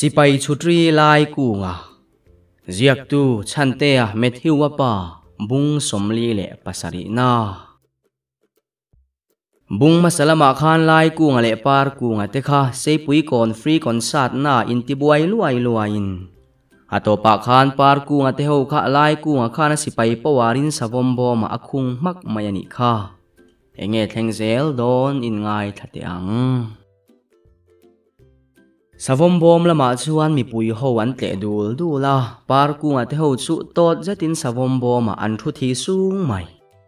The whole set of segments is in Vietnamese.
Sipai chutri lai ku nga ziak tu chante a methiwa pa bung somli le pasari na bung masalama khan lai ku nga le par ku nga te kha sei pui kon free concert na intibuai luai in ato pa khan par ku nga te ho kha lai ku nga khana sipai pawarin savombo ma akhung mak mayani kha enge thlengzel don in ngai thate ang Savombom lama chuan mi pui ho an tle dul la par ku nga te ho chu tot zetin savombom ma an thu thi sung mai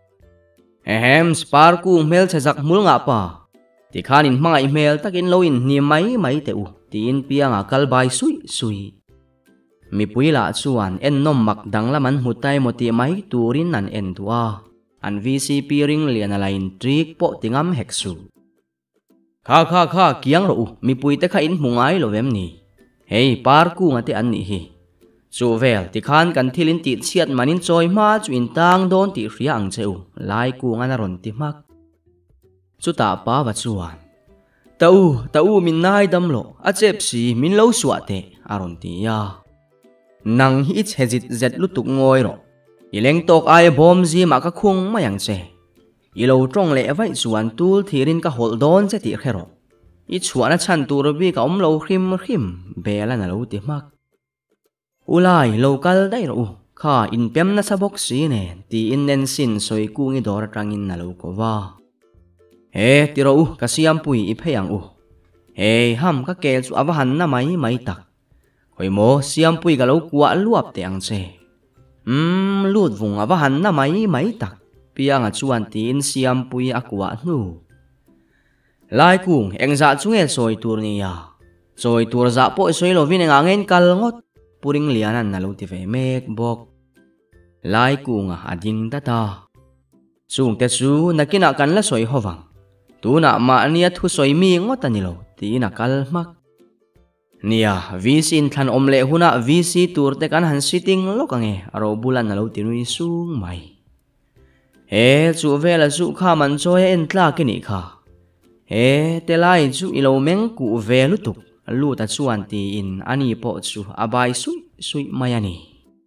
par ku mel chajak mul nga pa ti khan in hmanga email takin loin ni mai te u tin pianga kalbai sui mi pui la chuan en nom mak dang laman hutai moti mai turin an en tua an VCP ring lian alain trik po tingam heksu Kha kiang ro mi pui te kha in mungai lo vem ni hei par ku nga te an ni hi chu vel ti khan kan thilin ti chiat manin choi ma chu in tang don ti hria ang cheu lai ku nga na ron ti mak chu ta pa wa chuan tau min nai dam lo a chep si min lo suwa te aron ti ya nang hi chhejit zet lutuk ngoi ro ileng tok ai bom ji ma ka khung mayang che ilo trong le vai chuan tul thirin ka hol don che ti khero I chuana chan tur bi ka lo khim bela na lo ti mak ulai local dai ro kha in pem na sa box si ne ti in nen sin soi ku ngi dor tangin na lo ko wa he ti ro ka siam pui I pheyang u he ham ka kel chu awahan na mai tak khoi mo siam pui ka lo kwa luap te ang che lut vung awahan na mai tak pianga chuan tin siam pui akwa nu lai kung engza chunge soi tur ni ya soi tur za po soi lovin engangen kal ngot puring lianan na lo ti ve mek bok lai kung ading ta chung te chu nakina kan la soi howang tuna ma ania thu soi mi ngot anilo ti na kal mak nia visin than omle huna visi tur te kan han sitting lokange aro bulan na lo ti nui sung mai he chu vela chu kha man choi en tla ki ni kha he te lai chu ilo meng ku ve lutuk lu ta chuan ti in ani po chu abai sui mayani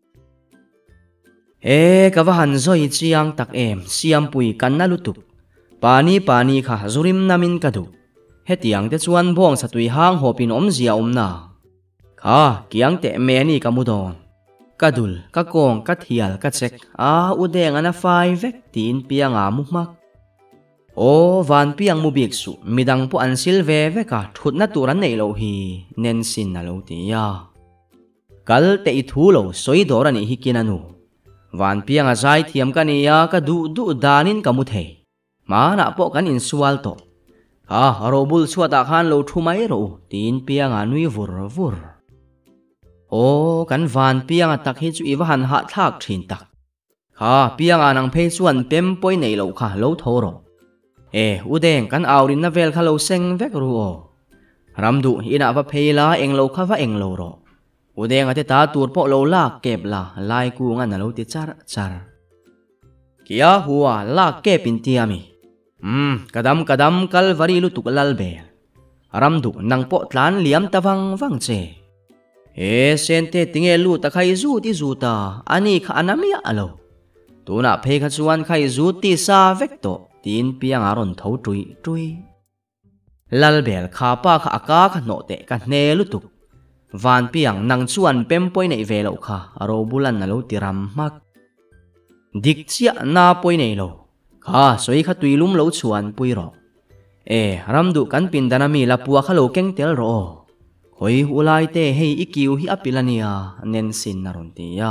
he ka wa han zoi chiang tak em siam pui kan na lutuk pani kha zurim namin ka du he tiang te chuan bong satui hang hopin om zia na kha kiang te me ni ka mudon kadul ka kong ka thial ka chek udeng ana fai vek tin pianga mumak o van piang mu biek su midang po an sil ve ka thut na turan nei lo hi nen sin na lo ti ya kal te I thu lo soi dor ani hi kinanu van pianga zai thiam ka ni ya ka du danin ka mu the ma na po kan in sual to robul suata khan lo thu mai ro tin pianga nui vur o kan van pianga tak hi chu iwahan ha thak thin tak kha pianga nang phei chuan pem poi nei lo kha lo thoro udeng kan aurin na vel kha lo seng vek ru o ramdu ina wa pheila englo kha wa englo ro udeng ate ta tur po lo la kep la lai ku nga na lo ti char kia huwa la kepin tiami kadam kalvari lu tuklal be ramdu nang po tlan liam tawang wang che sente tinge lu ta khai zu ti zu ta ani kha anamia alo tuna phe kha chuan khai zu ti sa vek to tin piang aron tho tui lal bel kha pa kha aka kha no te ka hne lu tuk van piang nang chuan pem poi nei ve lo kha aro bulan na lo ti ram mak dik chia na poi nei lo kha soi kha tuilum lo chuan pui ro ramdu kan pin danami la puwa kha lo keng tel ro hoi ulai te hei ikiu hi apilania nen sin naron ti ya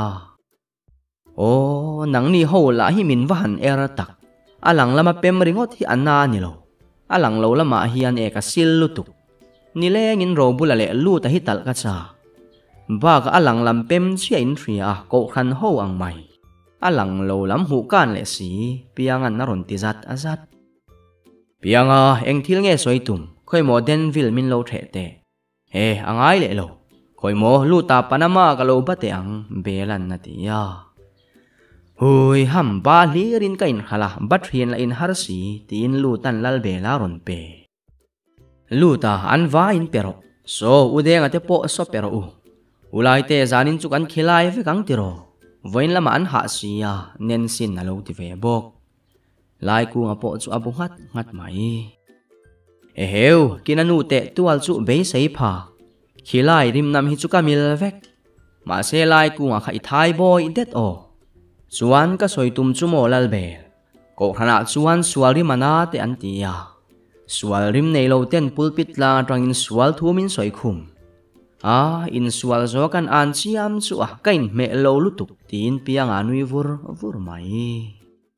nang ni ho la hi min van era tak alang lama pem ringot hi anna ni lo alang lo lama hian ka sil lutuk ni lengin ro bulale lu ta hi tal ka cha ba ka alang lam pem chia in thria ko khan ho ang mai alang lo lam hu kan le si piangan naron ti zat azat pianga eng thil nge soitum khoi mo denville min lo the te angai le lo khoi mo lu ta panama ka lo ba te ang belan na ti ya hui ham ba li rin kain khala bat hian la in har si tin lu tan lal be la ron pe lu ta an va in pero so ude nga te po so pero ulai te zanin chu kan khilai ve kang tiro voin lama an ha sia nen sin na lo ti ve bok lai ku nga po chu abu ngat mai heu kinanu te tual chu be sei pha khilai rim nam hi chu kamil vek ma se lai ku nga khai thai boy det o chuan ka soitum chu mo lal bel ko khana chuan sual ri mana te an tia sual rim nei lo ten pulpit la tangin sual thumin soi khum in sual zo kan an chiam chu kain me lo lutuk tin piang anui vur mai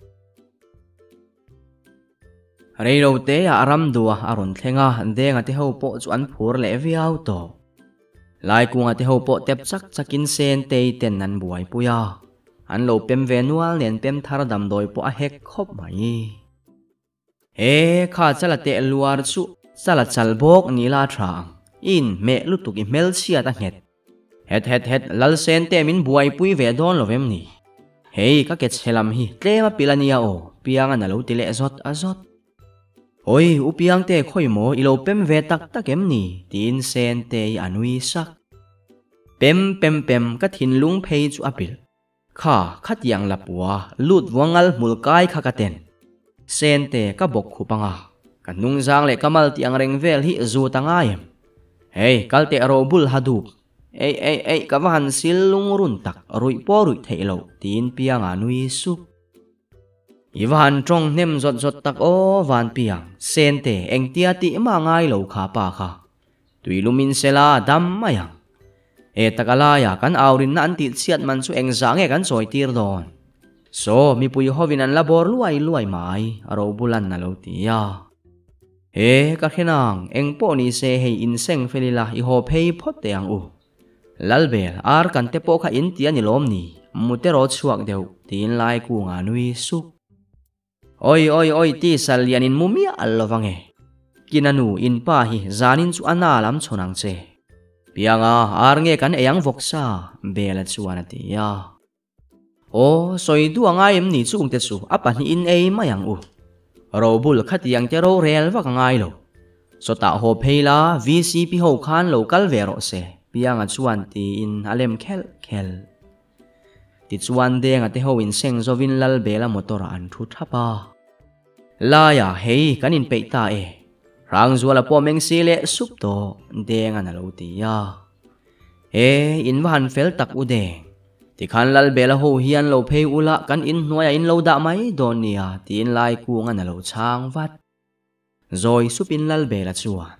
rei lo te aram duwa aron thlenga denga te ho po chu an phur le viau to lai kunga te ho po tep chakin sen te ten nan buai puya an lo pem ve nual nen pem thar dam doi po a hek khop mai kha chala te luar chu chala chal bok ni la thang in me lutuk I mel sia ta het lal sen te min buai pui ve don lovem ni ka ket chelam hi tlema pilania o pianga na lo tile azot oi upiang te khoi mo ilo pem ve tak em ni tin sen te anui sak pem ka thin lung phei chu apil kha khat yang lapua lut wangal mulkai kha ka ten sen te ka bok khupanga kanung jang le kamal tiang reng vel hi zu tanga em kalte ro bul hadu ka van sil lung run tak rui theilo tin piang anui sup Ivan trong nem zot tak o van piang sen te eng tia ti ma ngai lo kha pa kha tui lumin sela dam mayang takala ya kan aurin na anti siat man chu eng zange kan soi tir don so mi pui hovin an labor luai mai aro bulan na lo tia ka khenang eng po ni se hei in seng felila I ho phei phot te ang lalbel ar kan te po kha in tia ni lom ni mutero chuak deu tin lai ku nga nui su oi ti salianin mumia allowange kinanu in pa hi zanin chu ana lam chonang che pianga arnge kan eyang voksa bela chuana tia soi du anga em ni chu te chu apa ni in ei mayang robul khatiang te ro rel wa ngai lo so ta ho pheila vcp ho khan local vero se pianga chuan ti in alem khel ti chuan denga te ho in seng zovin lal bela motor an thu thapa la ya hei kanin peita rang zuala po meng sile sup to denga na lo tia in van fel tak udeng ti khan lal bela ho hian lo phei ula kan in hnuaya in lo da mai don nia tin lai ku nga na lo chang wat zoi supin lal bela chuan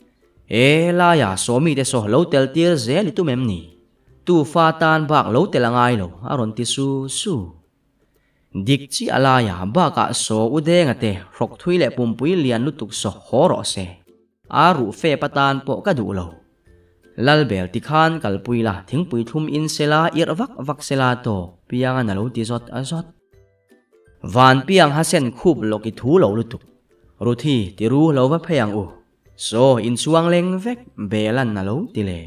la ya so mi te so lo tel tir zel tu mem ni tu fa tan bak lo telangai lo aron ti su dik chi alaya baka so udenga te rok thui le pumpui lian lutuk so horo se aru fe patan po ka du lo lalbel ti khan kalpui la thingpui thum in sela ir vak sela to pianga na lo ti zot azot van piang hasen khub loki thu lo lutuk ruthi ti ru lo va phayang so in suang leng vek belan na lo ti le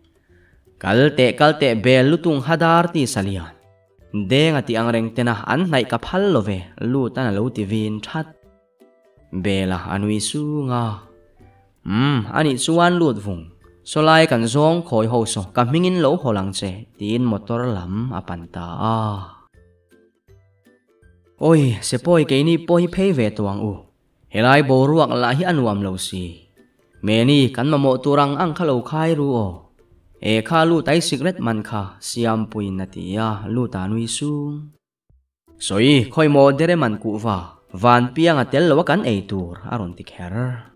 kalte bel lutung hadar ti salian denga ti angreng tena an nai ka phal love lu ta na lo ti vin that bela anui su nga ani chuan lut vung solai kan zong khoi ho so ka mingin lo holang che tin motor lam apanta oi se poi ke ni poi phei ve tuang helai boruak la hi anuam lo si meni kan ma mo turang ang khalo khai ru kha lu tai secret man kha siam puin na tia lu ta nui su soi khoi mo dere man ku van piang atel lo kan ei tur aron ti kher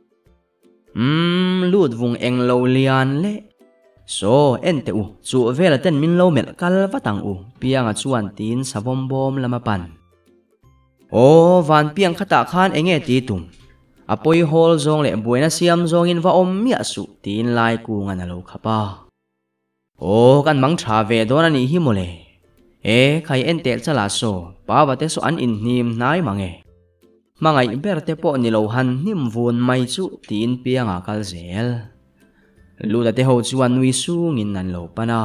lut vung eng lo lian le so ente chu vela ten min lo mel kal watang piang a chuan tin sabom bom lama pan van piang khata khan enge ti tum apoi hol zong le buena siam zong in va om mi asu tin lai ku nga na lo khapa kan mang tha ve don ani hi mole khai entel chala so pawate so an in nim nai mange mangai berte po ni lo han nim vun mai chu tin pianga kal zel luda te ho chuan nui su ngin nan lo pana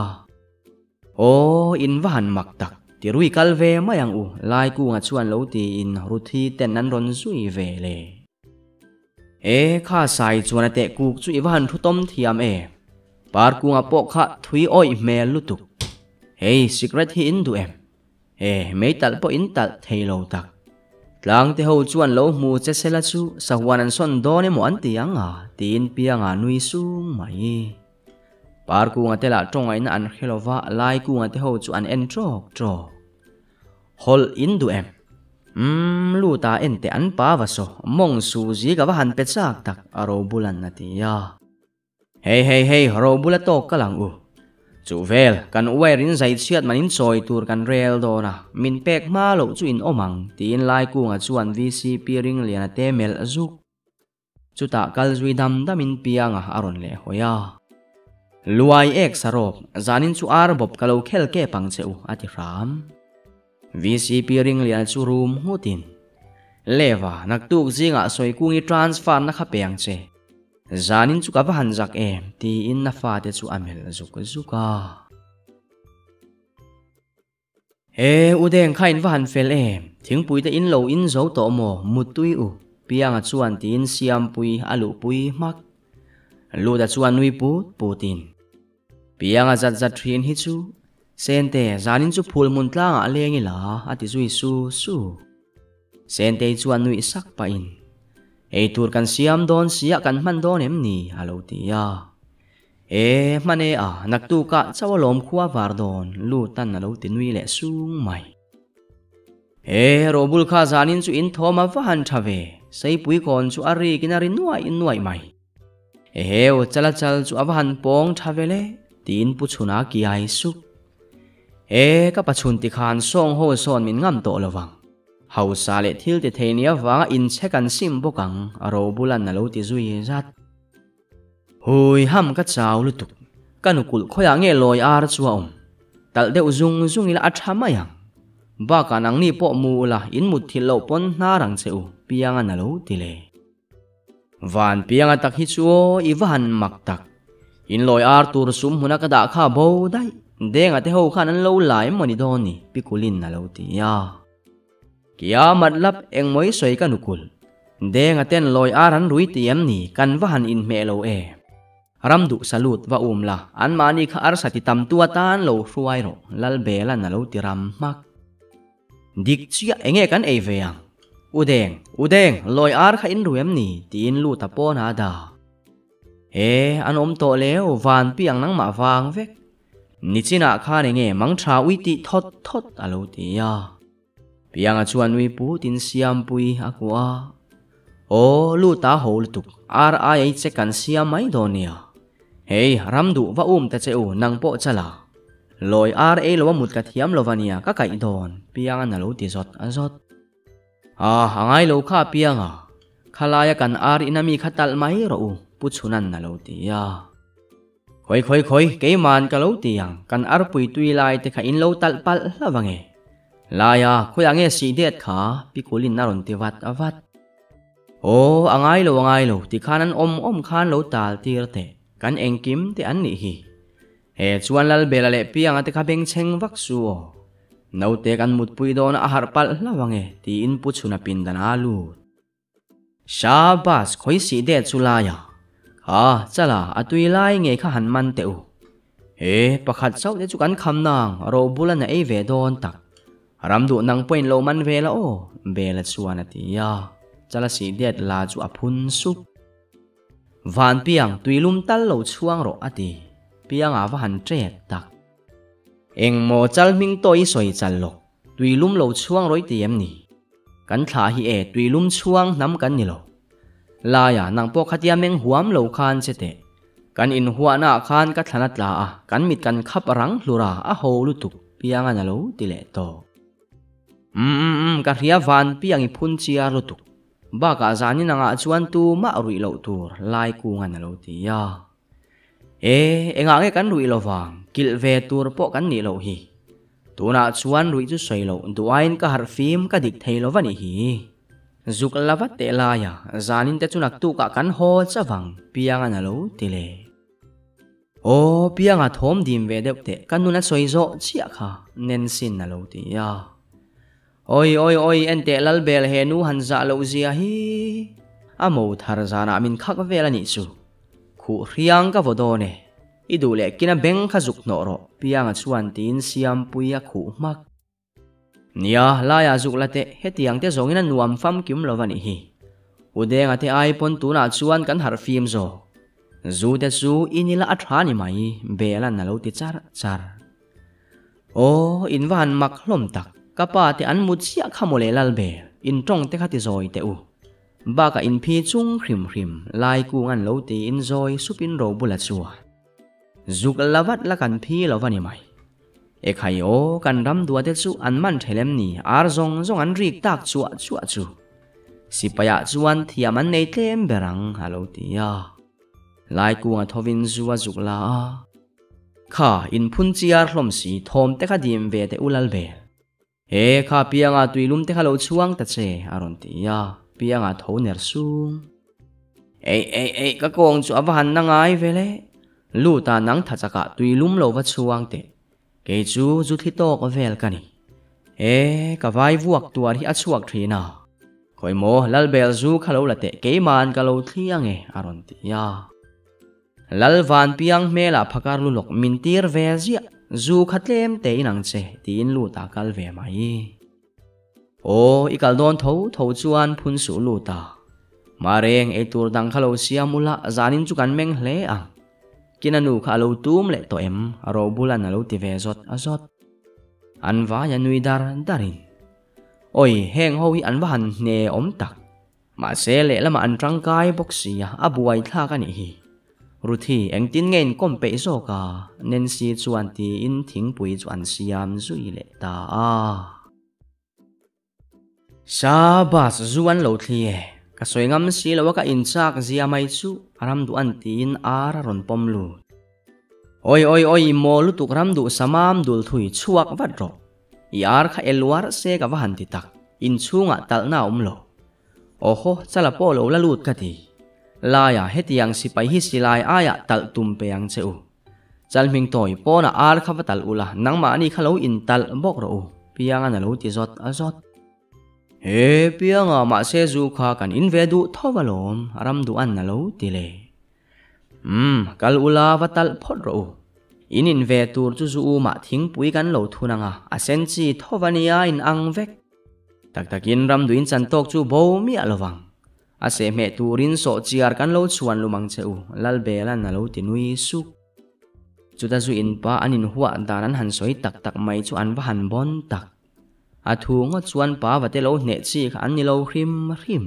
in van mak tak ti rui kal ve mayang lai ku nga chuan lo ti in ruthi ten nan ron zui ve le kha sai chuan te kuk chu i van thu tom thiam par kunga po kha thui oi mel lutuk hey secret hi in du em mấy tal po in tal thei lo tak tlang te ho chuan lo mu che sela chu sawan an son do ne mo an tiang a tin pianga nui sung mai par kunga te la tong ai na an khelova lai kunga te ho chu an en trok hol in du em lu ta en te an pa va so mong su ji ga va han pe chak tak aro bulan na ti ya hey ro bula to kalang u chu vel kan uai rin zai chiat manin choi tur kan rel do na min pek ma lo chu in omang tin lai kunga chuan VCP ring lian te mel azuk chu ta kal zui dam damin pianga aron le hoya luai ek sarop zanin chu ar bob kalo khel ke pang cheu ati ram VCP ring lian chu room hutin leva naktuk zinga soi kungi transfer na kha peng che zanin chu ka van zak em ti in na fa te chu amel zuka udeng khain van fel em thingpui te in lo in zo to mo mutui u pianga chuan tin siam pui alu pui mak lu da chuan nui putin pianga zat thin hi chu sente zanin chu phul mun tlanga lengi la ati zui su sente chuan nui sak pa in ei tur kan siam don sia kan man don em ni alo tia mane a naktu ka chawalom khuwa war don lu tan alo tinui le sung mai robul kha zanin chu in thoma wa han thave sei pui kon chu ari kinari nuai mai o chala chal chu awan pong thavele tin pu chuna ki ai su ka pachun ti khan song ho son min ngam to lawang hausa le thil te thenia wanga in chekan sim bokang aro bulan na lo ti zui zat hui ham ka chaw lutuk kanukul khoya nge loi ar chuaum tal deuh zung ila athama yang ba kanang ni po mu la in mut thil lo pon na rang cheu pianga na lo ti le van pianga tak hi chu i van mak tak in loi ar tur sum huna ka da kha bo dai denga te ho khan an lo lai moni doni pikulin na lo ti ya kia matlab eng moi soi kanukul denga ten loi aran rui tiam ni kan van in me lo ramdu salut wa la an mani kha ar sati tam tua tan lo hruai ro lal bela na lo ti ram mak dik chia enge kan ei veang udeng loi ar kha in ruem ni tin lu ta po na da an om to leo van piang nang ma wang vek ni china kha ne nge mang tha ui ti thot alo ti ya pianga chuan nui pu tin siam pui akwa lu ta hol tuk ar ai che kan siam mai donia ramdu wa ta cheu nang po chala loi ar lo mut ka thiam lovania ka kai don pianga na lo ti zot azot hangai lo kha pianga khalaya kan ar inami khatal mai ro pu chunan na lo ti ya khoi ke man ka lo tiang kan ar pui tui lai te kha in lo tal pal lawange laya khoya nge si det kha pikulin naron ti wat avat angai lo ti khanan om khan lo tal tir te kan engkim te an ni hi chuan lal bela le pianga te kha beng cheng vak su no te kan mut pui don a har pal lawange ti in pu chuna pin dan alu shabas khoi si det chulaya chala atui lai nge kha han man te u pakhat chau te chu kan kham nang ro bulan na ve don tak ramdu nang point lo man vela bela chuan atia chala si det la chu aphun sup van piang tuilum tal lo chuang ro ati piang awa han trek tak eng mo chal ming toi soi chal lo tuilum lo chuang roi tiam ni kan thla hi tuilum chuang nam kan ni lo laya nang po khatia meng huam lo khan chete kan in huana khan ka thlanat la kan mit kan khap rang hlura a ho lutuk pianga na lo tile to ka ria van piang i phun chia lutuk ba ka zani nanga chuan tu ma rui lo tur lai ku nga na lo ti ya enga nge kan rui lo wang kil ve tur po kan ni lo hi tuna chuan rui chu soi lo duain ka har fim ka dik thei lo wani hi zuk lawat te laya zanin te chunak tu ka kan ho chawang pianga na lo tile pianga thom dim ve deuh te kan nuna soi zo chia kha nen sin na lo ti ya oi ente lal bel he nu han za lo zia hi amo thar zana min khak vela ni chu khu riang ka vodone idu le kina beng kha zuk no ro pianga chuan tin siam puia khu mak nia laya zuk late hetiang te zongina nuam fam kim lovani hi udenga te ai pon tuna chuan kan har fim zo zu te chu inila athani mai belan nalo ti char char o inwan mak hlom tak kapa te an mut sia khamole lal be in tong te khati zoi te u ba ka in phi chung hrim hrim lai ku ngan lo ti in zoi supin ro bula chua zuk lavat la kan phi lovani mai e khai o kan ram dua te chu an man thelem ni ar zong zong an rik tak chua chua chu sipaya chuan thiam an nei tlem berang halo ti ya lai ku nga thovin zuwa zuk la kha in phun chiar hlom si thom te kha dim ve te ulal be he kha pianga tuilum te khalo chuang ta che aron ti ya pianga thoner sung ei ka kong chu awan na ngai vele lu ta nang tha chaka tuilum lo wa chuang te ke chu zu thi to ko vel kani e ka vai vuak tuar hi achuak thina khoi mo lal bel zu khalo la te ke man ka lo thliang e aron ti ya lal van piang mela phakar lu lok min tir ve zia zu khatlem te inang che tin lu ta kal ve mai o ikal don tho tho chuan phun su lu ta mareng e tur dang khalo siamula zanin chu kan meng hle a kinanu khalo tum le to em ro bulan alo ti ve zot azot anwa ya nui dar darin oi heng ho hi anwan ne om tak ma se le lama an tangkai boxia abuai thla ka ni hi ruthi engtin ngen kompe zo ka nen si chuan ti in thing pui chuan siam zui le ta a sabas zuan lo thlie ka soingam si lo ka in chak zia mai chu aram du an tin ar ron pom lu oi mo lu tuk ram du samam dul thui chuak wat ro yar kha elwar se ka wahan ti tak in chunga talna lo oho chala polo la lut ka ti laya hetiang sipai hi silai aya tal tum peang cheu chalming toy pona ar khavatal ula nangma ani khalo in tal bok ro pianga na lo ti zot azot he pianga ma se zu kha kan in ve du thowalom ram du an na lo ti le kal ula vatal phot ro in ve tur chu zu ma thing pui kan lo thunanga asen chi thowania in ang vek tak takin ram du in chan tok chu bo mi alowang ase me turin so chiar kan lo chuan lumang cheu lal belan na lo tinui suk chuta zu in pa anin huwa danan han soi tak tak mai chu an han bon tak athu ngo chuan pa wate lo ne chi kha an ni lo hrim hrim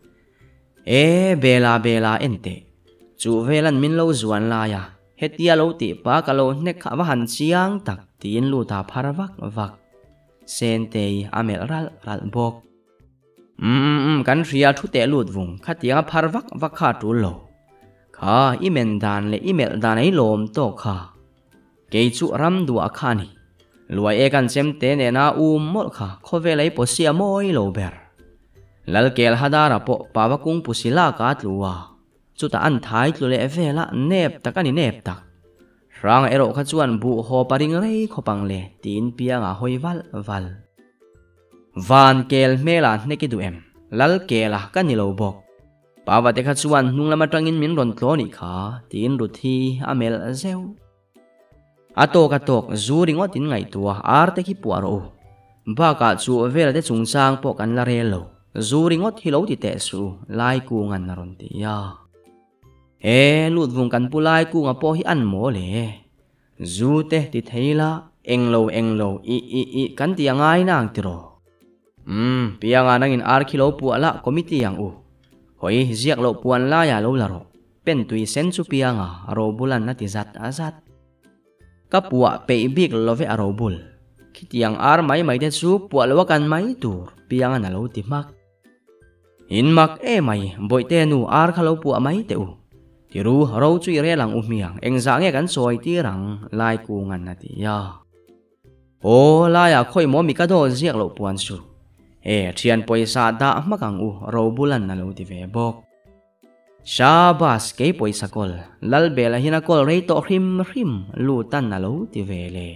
e bela ente chu velan min lo zuan la ya hetia lo ti pa ka lo nek kha wa han chiang tak tin lu ta pharwak wak sentei amel ral bok kan ria thu te lut vung khatia pharwak wakha tu lo kha imen dan le email dan ai lom to kha ke chu ram du akhani luai e kan sem te ne na mol kha khove lai posia moi lo ber lal kel hadara po pawakung pusila ka tluwa chuta an thai tlu le vela nep takani nep tak rang ero kha chuan bu ho paring rei khopang le tin pianga hoiwal wal van kel mela neki du em lal kela kanilo bok pawa te kha chuan nunglama tangin min ron tlo ni kha tin ruthi amel zeu atok zu ringot tin ngai tua ar te ki puaro ba ka chu vel te chungchang po kan la relo zu ringot hilo ti te su lai ku ngan na ron ti ya e lut vung kan pulai ku nga po hi an mo le zu te ti theila englo i kan ti angai nang ti ro pianga nangin ar kilo pu ala committee yang u hoi ziak lo puan la ya lo laro pen tui sen chu pianga ro bulan na ti zat azat kapua pe big love aro bul khitiang ar mai te chu pu lo kan mai tur pianga na lo ti mak in mak e mai boite nu ar khalo pu mai te u ti ru ro chu re lang u miang engza nge kan soi ti rang lai ku ngan na ti ya o la ya khoi mo mi ka do ziak lo puan chu thian poisa da makang u ro bulan na lo ti ve bok shabas ke poisa kol lal bela hina kol rei to hrim lu tan na lo ti ve le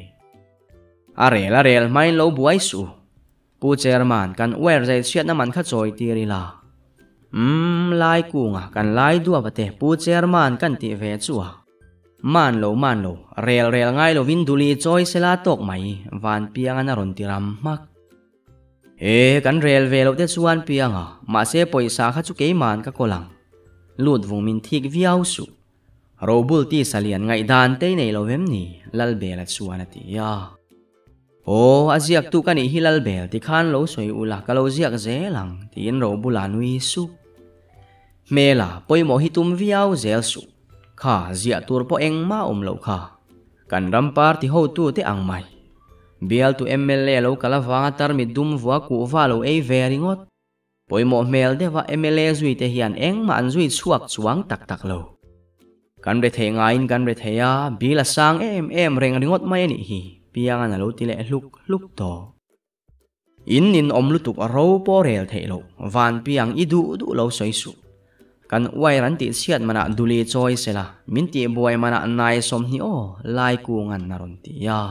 arel mai lo buai su pu chairman kan wer zai chiat na man kha choi ti ri la lai ku nga kan lai du abate pu chairman kan ti ve chuwa man lo rel ngai lo vin duli choi sela tok mai van piang na ron tiram mak kan rel ve lo te chuan pianga ma se poisa kha chu ke man ka kolang lut vung min thik viau su robul ti salian ngai dan te nei lo vem ni lal bela chuan ati ya o aziak tu kani hilal bel ti khan lo soi ula ka lo ziak zelang tin robula nui su mela poimo hitum viau zel su kha zia tur po engma lo kha kan rampar ti ho tu te ang mai bial tu MLA lo kalawanga tar mi dum wa ku va lo ei veringot poimo mel dewa MLA zui te hian engma an zui chuak chuang tak lo kan re the ngain kan re theya bila sang em reng ringot mai ni hi pianga na lo ti le luk to in lutuk ro po rel thelo van piang idu du lo soi su kan wai ran ti siat mana duli choi sela min ti boy mana nai som hi o lai ku ngan na ron ti ya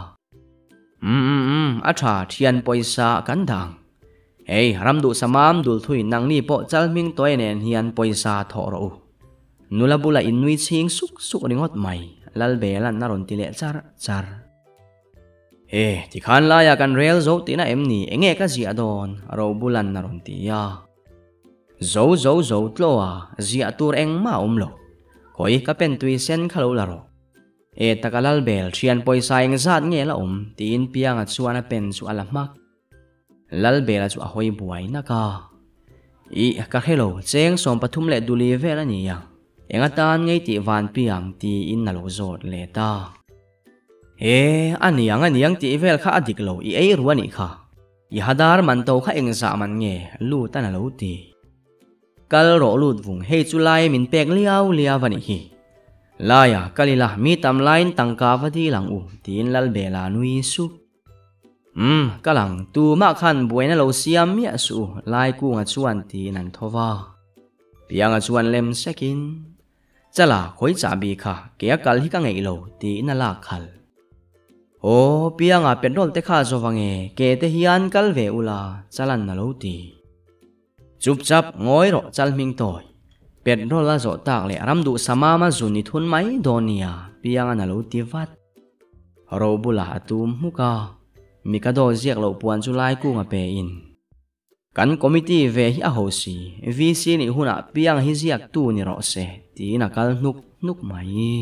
atha thian poisa kan dang ei ramdu samam dul thui nang ni po chalming toy nen hian poisa tho ro nulabula inui ching suk ringot mai lal belan na ron ti le char ti khan la ya kan rel zo ti na em ni enge ka zia don ro bulan na ron ti ya zo tloa zia tur engma lo koi ka pen tui sen khalo la ro takalal bel thian poisa eng zat nge la tin pianga chuana pen chu alamak lal bela chu a hoi buai na ka ka hello cheng som pathum le duli vela ni ya enga tan ngei ti van piang ti in na lo zot le ta aniang ti vel kha adik lo ei ruani kha i hadar man to kha eng za man nge lu ta na lo ti kal ro lut vung hei chu lai min pek liao vani hi laya kalila mi tam line tangka vadi lang tin lal bela nui su kalang tu ma khan buena lo siam mi su lai ku nga chuan ti nan thova pianga chuan lem sekin chala khoi cha bi kha ke kal hi ka ngei lo ti na la khal pianga petrol te kha zowange ke te hian kal ve ula chalan na lo ti chupchap ngoi ro chalming toy petrol la zo tak le ramdu samama zuni thun mai donia pianga na lo ti vat ro bula atum muka mikado ziak lo puan julai ku nga pe in kan committee ve hi a hosi VC ni huna piang hi ziak tu ni ro se ti na kal nuk mai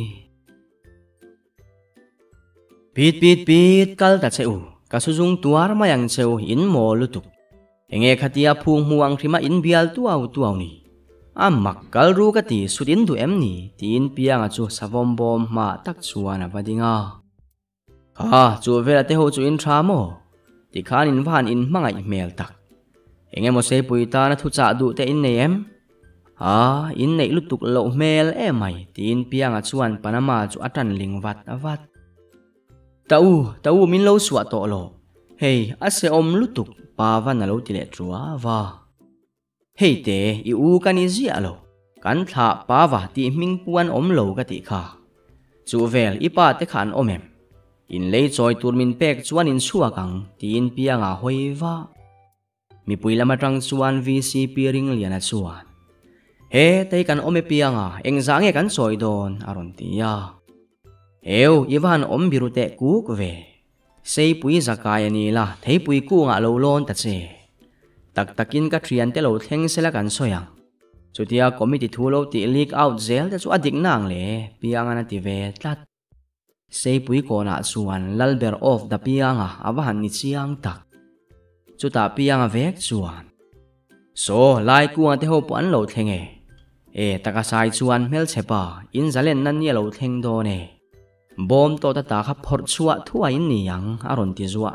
pit kal ta cheu ka sujung tuar mayang cheu in mo lutuk enge khatia phung muang thima in bial tu au ni amak kal ru ka ti sudin du em ni tin pianga chu savom bom ma tak chuana vadinga chu vela te ho chu in tha mo ti khan in van in mangai mel tak enge mo se puita na thu cha du te in nei em in nei lutuk lo mel e mai tin pianga chuan panama chu atan lingwat avat tau min lo suwa to lo hei ase lutuk pa van lo ti le trua wa hei te i kani zia lo kan tha pa wa ti ming puan lo ka ti kha chu vel ipa te khan em in lei choi turmin pek chuan in suakang tin pianga hoiwa mi puilama tang chuan VC piring liana chuan tei kan ome pianga engzange kan choi don aron tia ivan birute kuk ve sei pui zakaya ni la thei pui ku nga lo lon ta che takin ka thian te lo thleng sela kan soyang chutia committee thu lo ti leak out zel ta chu adik nang le pianga na ti ve tlat sei pui ko na chuan lalber off da pianga awahan ni chiang tak chuta pianga vek chuan so lai ku ate ho pan lo thlenge taka sai chuan mel chepa in zalen nan ni lo thleng do ne bom to ta kha phor chua thua in ni yang aron ti zuwa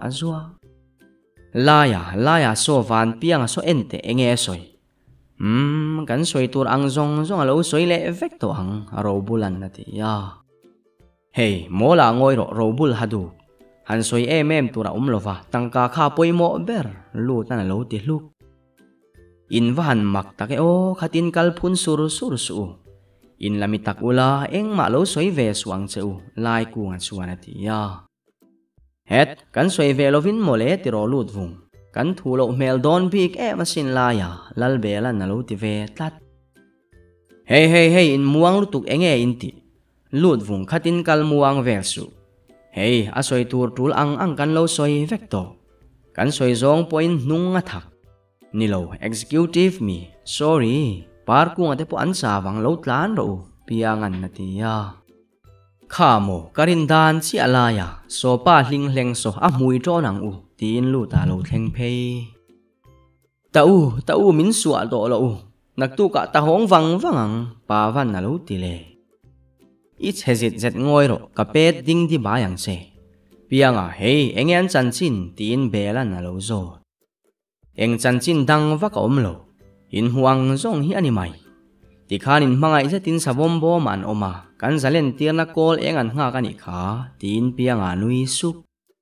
laya so van pianga so ente enge soi kan soi tur ang zong alo soi le vek to ang ro bulan na ti ya hei mola ngoi ro bul hadu han soi tura lova tangka kha poimo ber lu tan lo ti luk in van mak take khatin kal phun sur su in lamitak ula engma lo soi ve suang cheu lai ku nga chuan ati ya kan soi ve lovin mole ti ro lut vung kan thu lo mel don big masin laya lal bela na lo ti ve tlat hei in muang lutuk enge in ti lut vùng khatin kalmuang versu hey a soi tur tul ang kan lo soi vector kan soi zong point nung athak nilo executive mi sorry par ku ate po ansa wang lo tlan ro piangan na tia khamo karindan chi alaya so pa hling so a mui to nang u tin lu ta lo thleng phei ta u min suwa do lo u nak tu ka ta hong wang pa van na lo ti le ich hezit zet ngoi ro ka pet ding di ba yang se pianga hey engen chan chin tin belan na lo zo eng chan chin dang va ka om lo in huang zong hi ani mai ti khanin mangai zatin savom bo man oma kan zalen tirna kol engan nga kani kha tin pianga nui sup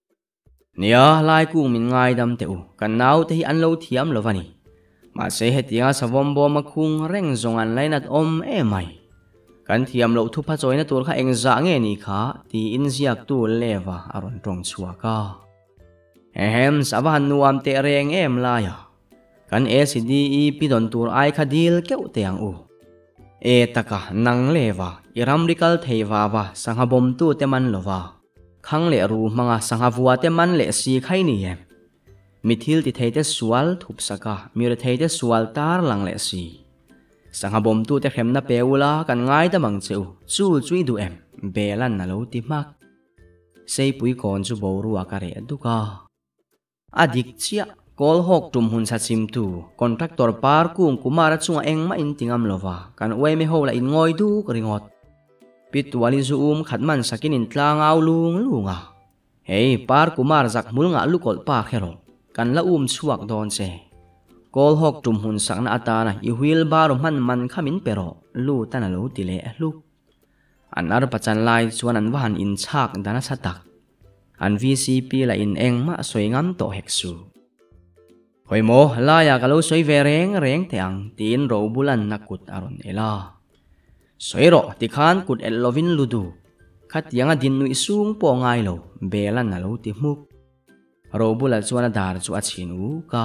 nia lai ku min ngai dam te u kan nau te hi an lo thiam lo wani ma se hetia savom bo ma khung reng zong an lainat om e mai kan thiam lo thu pha choina tur kha eng za nge ni kha ti in ziak tu lewa aron tong chua ka ehem savan nuam te reng em la ya kan SDE pidon tur ai kha dil keu teang u e taka nang lewa iramrikal theiwa wa sanghabom tu te man lova khang le ru manga sanghavua te man le si khai ni em mithil ti theite sual thup saka mir theite sual tar lang le si sanghabom tu te khem na peula kan ngai ta mang cheu chu chui du em belan na lo ti mak sei pui kon chu boru akare duka adik chia kol hok tum hun sa sim tu contractor par kung kumara chunga eng ma in tingam lova kan we me hola in ngoi du ringot pitwali zoom khatman sakin in tlangau lunga hey par kumar zak mulnga lukol pa khero kan la chuak don se kol hok tum hun sakna atana i wheel bar man khamin pero lu tan lo tile luk anar pachan lai chuan an wan in chak dana satak an VCP la in eng ma soingam to heksu hoimo laya kalo soi reng teang tin ro bulan nakut aron ela soiro tikhan kut el lovin ludu khat yanga din nu isung po ngai lo belan na lo ti muk ro bula chuana dar chu achin u ka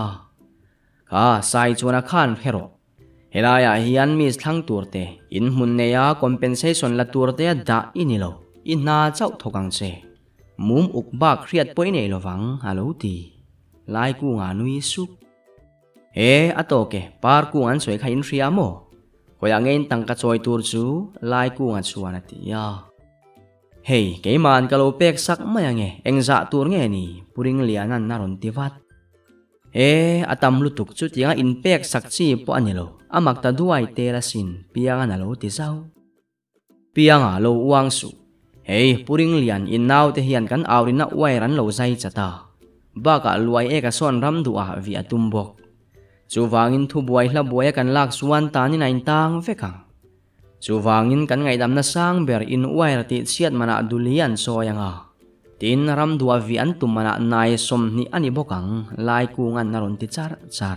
sai chuana khan phero helaya hian mi thlang turte in mun neya compensation la turte da inilo inna chau thokang che mum ukba khriat poine lowang alo ti lai ku nga nui sup e atoke par ku an soi kha in riamo hoya ngein tangka choi tur chu lai ku nga chuana ti ya hey keiman kalo pek sak mayange engza tur nge ni puring lianan naron tiwat e atam lutuk chu tianga in pek sak chi po anilo amak ta duai tela sin pianga na lo ti zau pianga lo uang su hey puring lian in naw te hian kan awrin na wairan lo zai chata baka luai e ka son ram du a vi atumbok chu wangin thu buai hla buai kan lak suan tani nain tang vekang chu wangin kan ngai dam na sang ber in wair ti chiat mana dulian soyanga tin ram duwa vi an tumana nai som ni ani bokang lai ku ngan naron ti char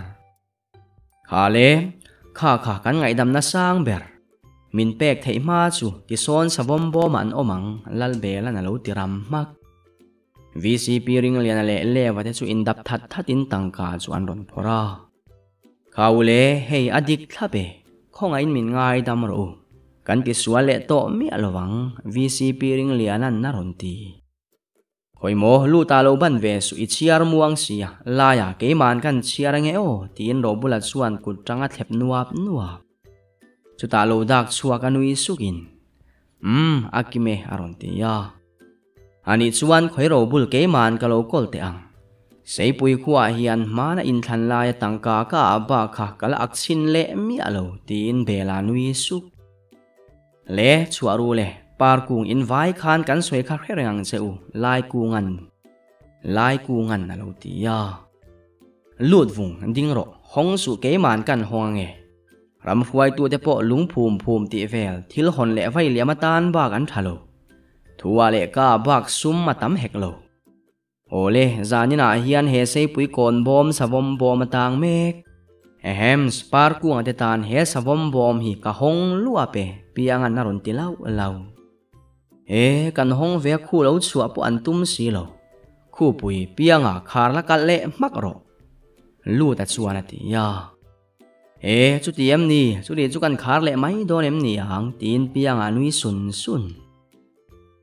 khale kha kan ngai dam na sang ber min pek thei ma chu ti son savom bo man omang lal bela na lo ti ram mak VCP ring lian le wate chu in dap that in tangka chu an ron phora khawle hey adik thlabe khonga in min ngai dam ro kan ti suale to mi alowang VCP ring lianan naron ti hoimo lu ta lo ban ve su ichiar muang sia laya ke man kan chiar nge o tin ro bulat suan kut tanga thlep nuap chu ta lo dak chua kanui sukin akime aron ti ya ani chuan khoiro bul ke man ka lo kol te ang sei pui khuwa hian mana in thlan lai tangka ka ba kha kala aksin le mi alo tin bela nui suk le chuaru le par kung in vai khan kan soi kha kherang cheu lai ku ngan na lo ti ya lut vung ding ro hong su ke man kan honge ram huai tu te po lung phum ti vel thil hon le vai liama tan ba kan thalo thuwa le ka bak sum matam heklo ole zanina hian he sei pui kon bom savom bom tang mek ehem spar ku ate tan he savom bom hi ka hong lua pe piangan naron tilau lau e kan hong ve khu lo chua po antum si lo khu pui pianga khar la kal le mak ro lu ta chuana ti ya e chu ti em ni chu ri chu kan khar le mai don em ni ang tin pianga nui sun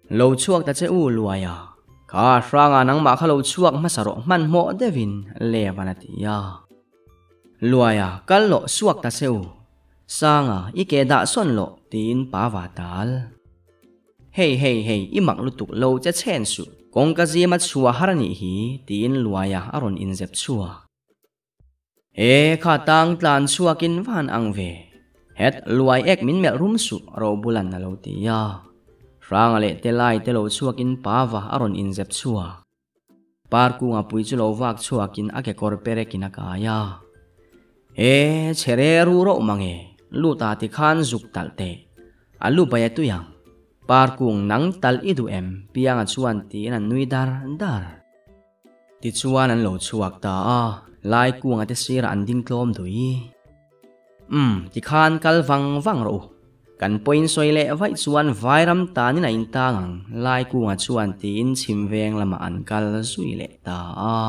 lo chuak ta che u luaya kha franga nang ma kha lo chuak ma saro man mo devin le vanatia luaya kal lo suak ta seu sanga ike da son lo tin pa wa dal hey imak lutuk lo cha chen su kong ka ji ma chua harani hi tin luaya aron in zep chua kha tang tlan chuakin van ang ve het luai ek min mel rum su ro bulan na lo tia rang le te lai te lo chuakin pawa aron in zep chua par ku nga pui chu lo wak chuakin ake kor pere kinakaya chere ru ro mange lu ta ti khan zuk talte alu baya tu yang par kung nang tal idu em pianga chuan ti nan nui dar ti chuan an lo chuak ta lai ku nga te sira an ding tlom dui ti khan kal wang ro kan point soi le vai chuan vairam ta ni na in tangang lai ku nga chuan tin chimveng lama an kal zui le ta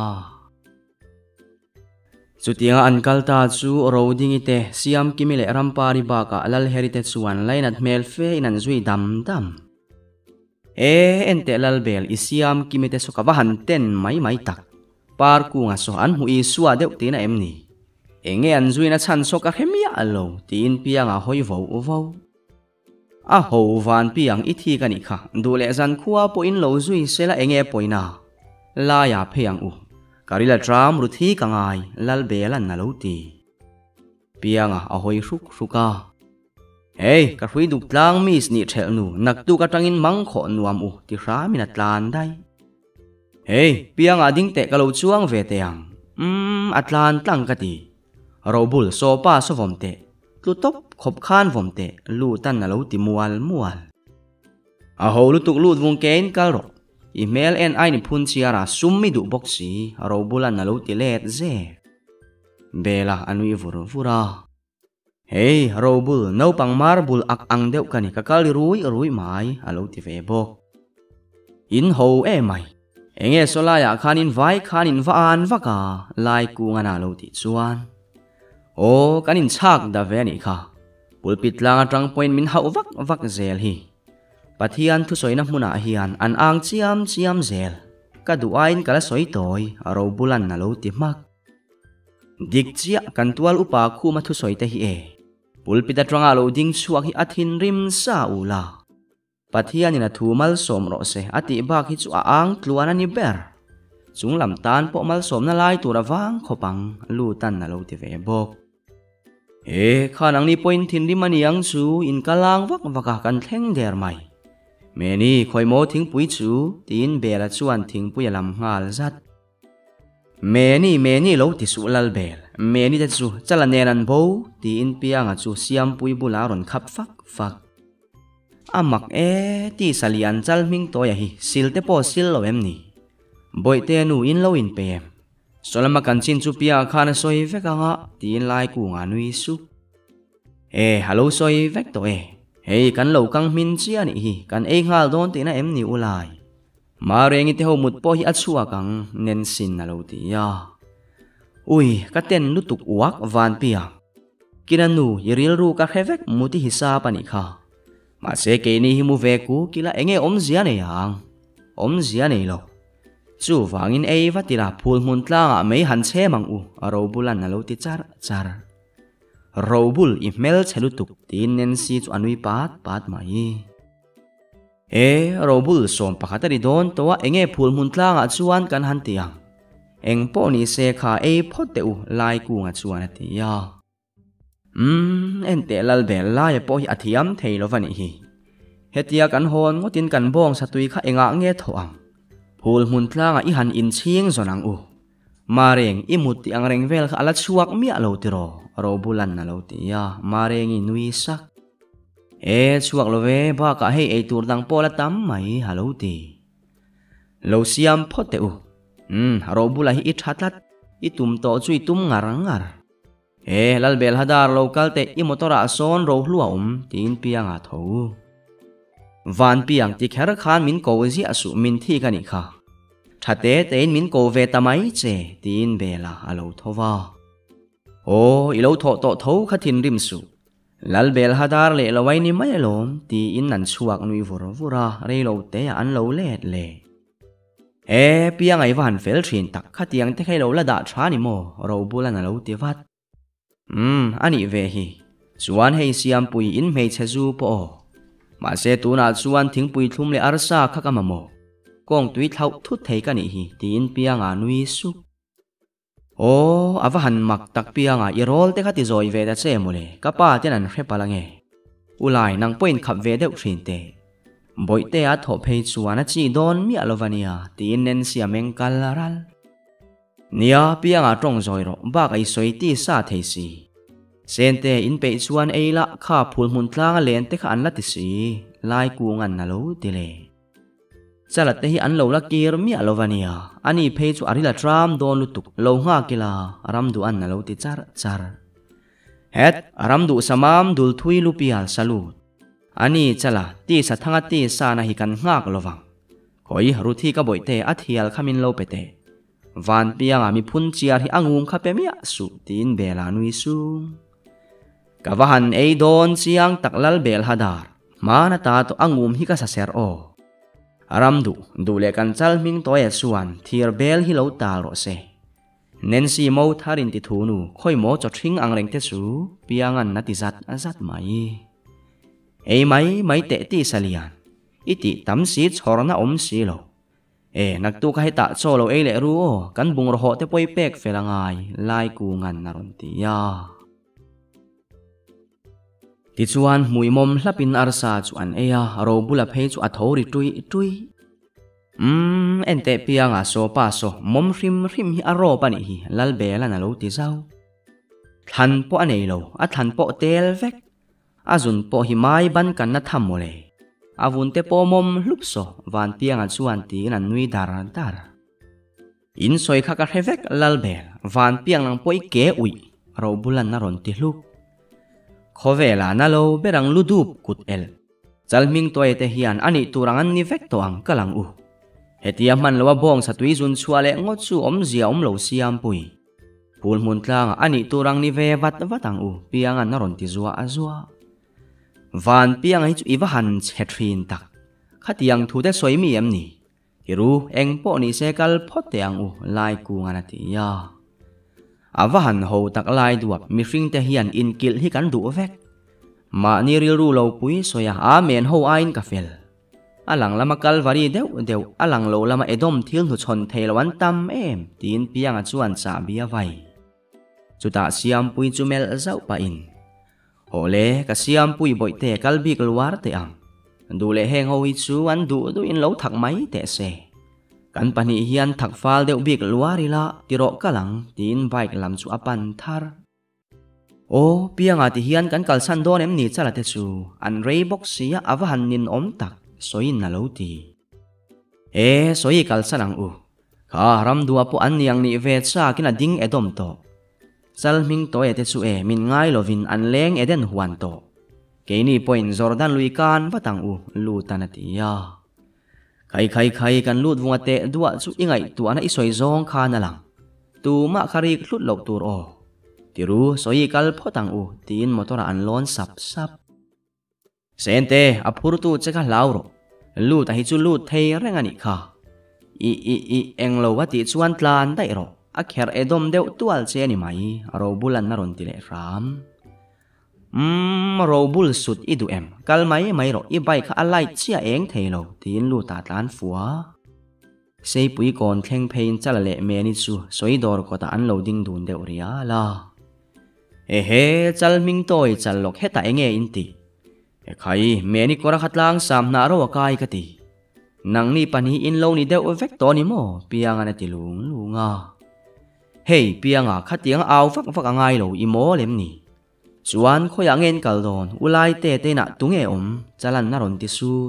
chutia an kal ta chu roding ite siam kimile rampari ba ka alal heritage chuan lainat mel fe in an zui dam ente lal bel isiam kimite so ka han ten mai tak par ku nga so an hui suwa deuh tina emni enge an zui na chan so ka hemia alo tin pianga hoi vo a ho van piang ithi kani kha dule zan khuwa po in lo zui sela enge poina la ya pheyang u karila tram ruthi kangai lal belan na lo ti pianga a hoi ruka ka hui duk tlang mis ni thel nu nak tu ka tangin mang kho nuam u ti ra min atlan dai pianga ding te ka lo chuang ve te ang atlan tlang ka ti robul sopa so vom te tu top khop khan vom te lu tan na lo ti mual a ho lu tuk lut vung kein kal ro email en ai ni phun chiara summi du boxi robulan na lo ti let ze bela anui vura robul no pang marbul ak ang deuh kani kakali rui mai alo ti ve bok in ho mai enge solaya khanin vai khanin va an vaka lai ku ngana lo ti chuan kanin chak da ve ni kha pulpit langa tang point min hau vak zel hi pathian thu soina hmuna hian an ang chiam zel ka duain kala soi toy aro bulan na lo ti mak dik chia kan tual upa khu ma thu soi te hi pulpit atanga lo ding chuak hi athin rim sa ula pathian ina thumal som ro se ati bak hi chu ang tluan ani ber chunglam tan po mal som na lai tura wang khopang lu tan na lo ti ve bok khanang ni point thin rim ani ang chu in kalang vaka kan thleng der mai meni khoi mo thing pui chu tin bela chuan thing pui lam ngal zat meni lo ti su lal bel meni te chu chalanen an bo tin pianga chu siam pui bula ron khap fak amak ti salian chal ming toya hi silte po sil lo em ni boite nu in lo in pem solama kan chin chu pia khana soi veka nga tin lai ku nga nui su halo soi vek to kan lo kang min chia ni hi kan ngal don tina em ni ulai ma reng ite ho mut po hi achua kang nen sin na lo ti ya ui ka ten lu tuk uak van pia kinanu yiril ru ka khevek muti hisa pani kha ma se ke ni hi mu ve ku kila enge om zia nei lo chu wangin va tila phul mun tlanga mei han che mang u aro bulan na lo ti char robul email chelutuk tin nen si chu anui pat mai robul som pakhatari don towa enge phul mun tlanga chuan kan han tiang eng po ni se kha phot u lai ku nga chuan atia ente lal bel lai po hi athiam theilo vani hi hetia kan hon ngotin kan bong satui kha enga nge thoang phul mun tlanga i han in ching zonang u mareng imuti ang rengvel kha ala chuak mi alo tiro robulan na lo ti ya mareng i nui sak chuak love ba ka hei tur dang pola tam mai halo ti lo siam phote u robula hi ithatlat itum to chui tum ngar lal bel hadar local te i motora son ro hlua tin pianga tho van piang ti khar khan min ko ji asu min thi kani kha thate tein min ko ve tamai che tin bela alo thowa ilo tho to tho khathin rim su lal bel hadar le lawai ni mai lom ti in nan chuak nui vura rei lo te an lo let le piang ai van fel thin tak khatiang te khai lo la da tha ni mo ro bulan a lo ti vat ani ve hi chuan hei siam pui in mei chezu po ma se tu na chuan thing pui thlum le arsa khakama mo kong tui thau thut thei ka ni hi tin piang a nui su ava han mak tak piang a irol te khati zoi ve da che mole ka pa ten an hrepa lange ulai nang point khap ve deuh thin te boi te a tho phei chuan a chi don mi alovania tin nen siameng kalaral nia piang a tong zoi ro ba kai soi ti sa thei si sente in pe chuan eila kha phul mun tlang len te kha an la ti si lai ku ngan na lo ti le chalat te hi an lo la kir mi alovania ani phei chu arila tram don lutuk lo nga kila aram du an na lo ti char het aram du samam dul thui lupial salut ani chala ti sa thanga ti sa na hi kan ngak lowang koi ruthi ka boite athial khamin lo pete van pianga mi phun chiar hi angum kha pe mia su tin bela nui su kawahan ei don chiang taklal bel hadar mana ta to angum hi ka sa ser o aram du le kan chal ming to e suan thir bel hi lo tal ro se nensi mo tharin ti thunu khoi mo cho thing ang reng te su piangan na ti zat azat mai ei mai te ti salian iti tam si chorna om si lo nak tu ka heta cho lo ei le ru o kan bung ro ho te poi pek felangai lai ku ngan na ron ti ya ti chuan mui mom hlapin arsa chuan eya ro bula phei chu athori tui ente pianga so pa so mom hrim hi aro pani hi lal bela na lo ti zau than po anei lo a than po tel vek azun po hi mai ban kan na tham mole avun te po mom hlup so van pianga chuan ti nan nui dar in soi kha ka hevek lal bel van piang nang poi ke ui ro bulan na ron ti hluk khovela na lo berang ludup kut el chalming toy te hian ani turangan ni vek to ang kalang u hetia man lo bong sa tui zun chuale ngot chu om zia om lo siam pui pul mun tlang ani turang ni ve watang u pianga na ron ti zuwa azwa van piang ai chu iwa han chetrin tak khatiang thu te soi mi em ni hiru eng po ni sekal phote ang u lai ku ngana ti ya avahan ho tak lai duap mi ring te hian in kil hi kan du vek ma ni ril ru lo pui soya a men ho ain ka fel alang lama kalvari deu alang lo lama edom thil nu chon theilawan tam em tin pianga chuan cha bia vai chuta siam pui chumel zau pa in ole ka siam pui boi te kalbi kalwar te ang du le heng ho hi chu an du in lo thak mai te se kan pani hian thak fal deuh bik luarila tiro kalang tin bike lam chu apan thar pianga ti hian kan kalsan don em ni chala te chu an rei box sia avahan nin om tak soin na lo ti soi kalsan ang u kha ram du apo an niang ni ve cha kina ding edom to salming to e te chu min ngai lovin an leng eden huan to keini point jordan luikan watang u lu tanatia khai kan lut vunga te duwa chu ingai tu ana isoi zong kha na lang tu ma khari hlut lo tur o tiru soi kal photang u tin motora an lon sap sente aphur tu cheka lauro lu ta hi chu lut thei rengani kha i englo wati chuan tlan dai ro a kher edom deu tual che ni mai ro bulan na ron ti le ram ro bul sut idu em kal mai ro i bai kha alai chia eng theilo tin lu ta tlan fuwa sei pui kon thleng phein chala le me ni chu soi dor ko ta an loading dun deu ria la he chalming toy chal lok heta enge inti khai me ni kora khatlang sam na ro kai ka ti nang ni pani in lo ni deu vek to ni mo pianga na tilung lunga hey pianga khatiang aw fak angai lo i mo lem ni chuan khoyang en kaldon ulai te na tunge chalan na ron ti su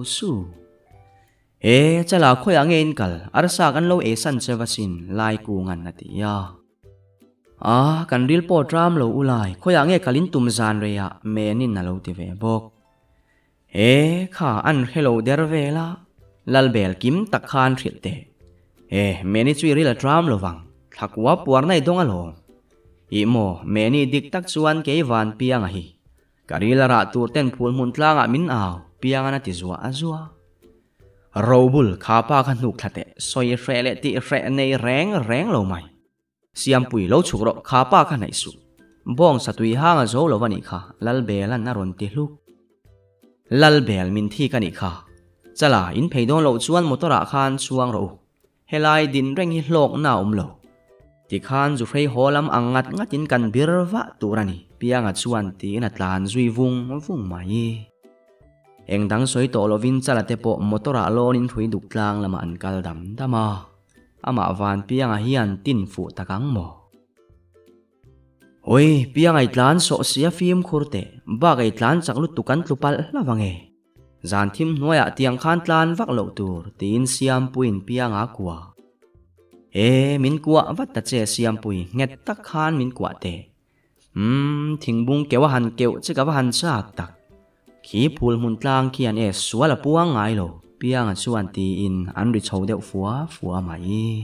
chala khoyang en kal arsa kan lo san chevasin lai ku ngan na ti ya kan ril po tram lo ulai khoyang e kalin tum zan reya menin na lo ti ve bok kha an hello der vela lalbel kim tak khan thil te meni chui rila tram lo wang thakwa puar nai dong alo i mo meni dik tak chuan ke van piang hi karila ra tur ten phul mun tlanga min aw pianga na ti zua azua robul khapa khan nuk thate soi rele ti re nei reng lo mai siam pui lo chukro khapa khan nei su bong satui hanga zo lo wani kha lal belan na ron ti hluk lal bel min thi kani kha chala in pheidon lo chuan motora khan chuang ro helai din reng hi hlok na lo ti khan zu frei holam angat ngatin kan birwa turani pianga chuan ti na tlan zui vung mai engdang soi to lovin chala te po motora lonin thui duk tlang lama an kal dam dama ama van pianga hian tin fu takang mo oi pianga itlan so sia phim khurte ba gai tlan chaklu tukan tlupal lawange zan thim noya tiang khan tlan vak lo tur tin siam puin pianga kwa min kwa wat ta che siam pui nget tak khan min kwa te thingbung kewa han keu chika wa han sa tak khi phul mun tlang khian suala puang ngai lo pianga chuan ti in an ri chho deuh fuwa mai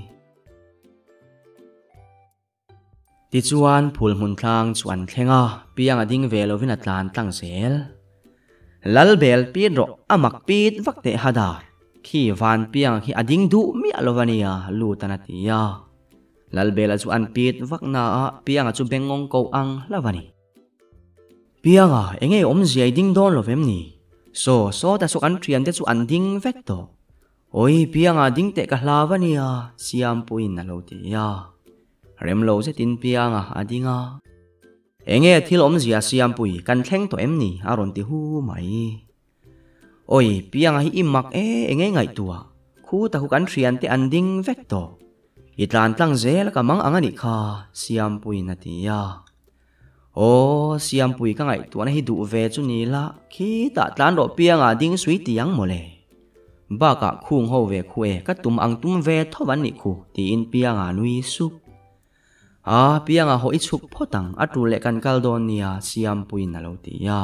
ti chuan phul mun tlang chuan thlenga pianga ding velovin atlan tlang sel lal bel pi ro amak pit vakte hadar khi van piang hi ading du mi alovania lu tanatia lal bela chuan pit vakna pianga chu bengong ko ang lavani pianga enge ziai ding don lovem ni so ta so kan trian te chu an ding vekto oi pianga ding te ka hlavania siam puin na lo ti ya rem lo se tin pianga adinga enge thil zia siam pui kan thleng to em ni aron ti hu mai oi pianga hi imak enge ngai tua khu ta khu kan trian te an ding vekto itlan tlang zel ka mang angani kha siam puin na ti ya siam pui ka ngai tuan hi du ve chu ni la khi ta tlan ro pianga ding sui tiang mole ba ka khung ho ve khue ka tum ang tum ve thowan ni khu ti in pianga nui su pianga ho ichuk photang atu le kan kal don nia siam pui na lo ti ya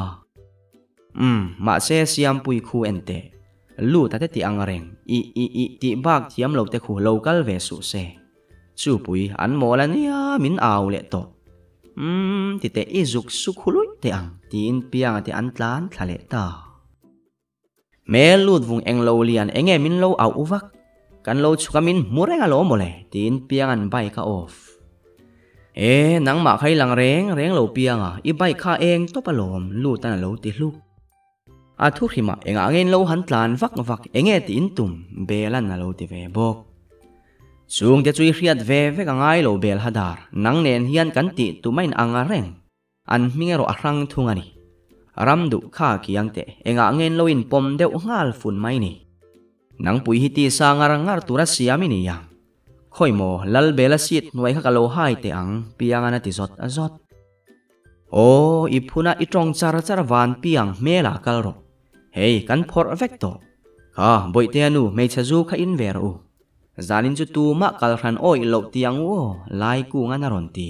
ma se siam pui khu ente lu ta te ti ang reng i ti bak thiam lo te khu local ve su se chu pui an mola nia min aw le to ti te izuk sukhului te ang tin piang te an tlan thale ta mel lut vung englo lian enge min lo au uwak kan lo chukamin murenga lo mole tin piang an bai ka off nang ma khai lang reng lo pianga i bai kha eng to palom lu tan lo ti hluk a thu khima enga ngen lo han tlan vak enge tin tum belan na lo ti ve bok chung te chui hriat ve ka ngai lo bel hadar nang nen hian kan ti tu main anga reng an mingero arang thungani ramdu kha kiang te enga ngen lo in pom deuh ngal fun mai ni nang pui hi ti sa ngar tura siami ni yang khoi mo lal bela sit nuai kha lo hai te ang pianga na ti zot azot iphuna itong char van piang mela kalro hei kan phor vekto kha boite anu mei chaju kha in veru zanin chu tu ma kal ran oi lo tiang wo lai ku ngana ron ti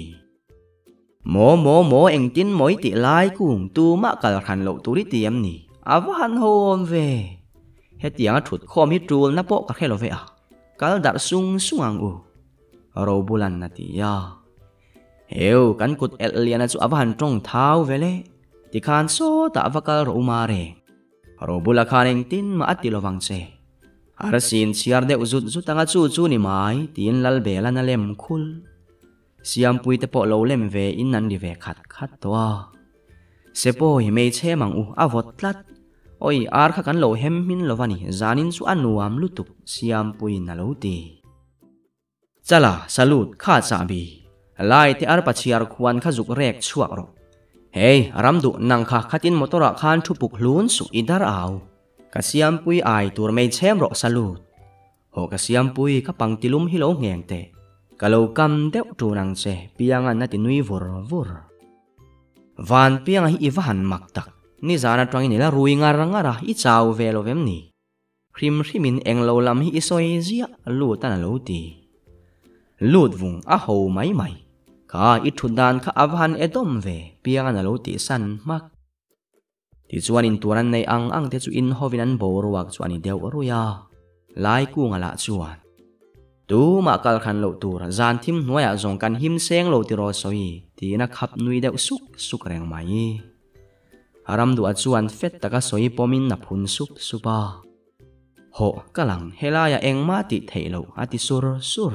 mo eng tin moi ti lai kung tu ma kal ran lo turi tiam ni awan hom ve he tiang thut khom hi tul na po ka khelo ve kal dar sungang ro bulan na ti ya heu kan kut el liana chu awan tong thau vele ti khan so ta vakal ro mare ro bula khaneng tin ma atilowang che arasin siar de uzut zutanga chu ni mai tin lal bela na lem khul siam pui te po lo lem ve in nan ri ve khat to sepo hi mei che mang avot tlat oi ar kha kan lo hem min lovani zanin chu anuam lutuk siam pui na lo ti chala salut kha cha bi lai te ar pachiar khuan kha juk rek chuak ro hei ramdu nang kha khatin motora khan thupuk hlun su idar aw ka siam pui ai tur mei chem ro salut ho ka siam pui ka pangtilum hi lo ngeng te ka lo kam deuh tu nang che pianga na ti nui vur van pianga hi iwan mak tak ni zana twangi nila rui ngara i chaw velovem ni hrimin englo lam hi isoi zia lu tan lo ti lut vung a ho mai ka i thudan kha awan edom ve pianga na lo ti san mak ti chuan in turan nei ang te chu in hovinan boruak chuan i deuh ruya lai ku ngala chuan tu ma kal khan lo tur zan thim hnuaya zong kan him seng lo ti ro soi ti na khap nui deuh suk reng mai aram du achuan fet taka soi pomin na phun supa ho kalang helaya engma ti theilo ati sur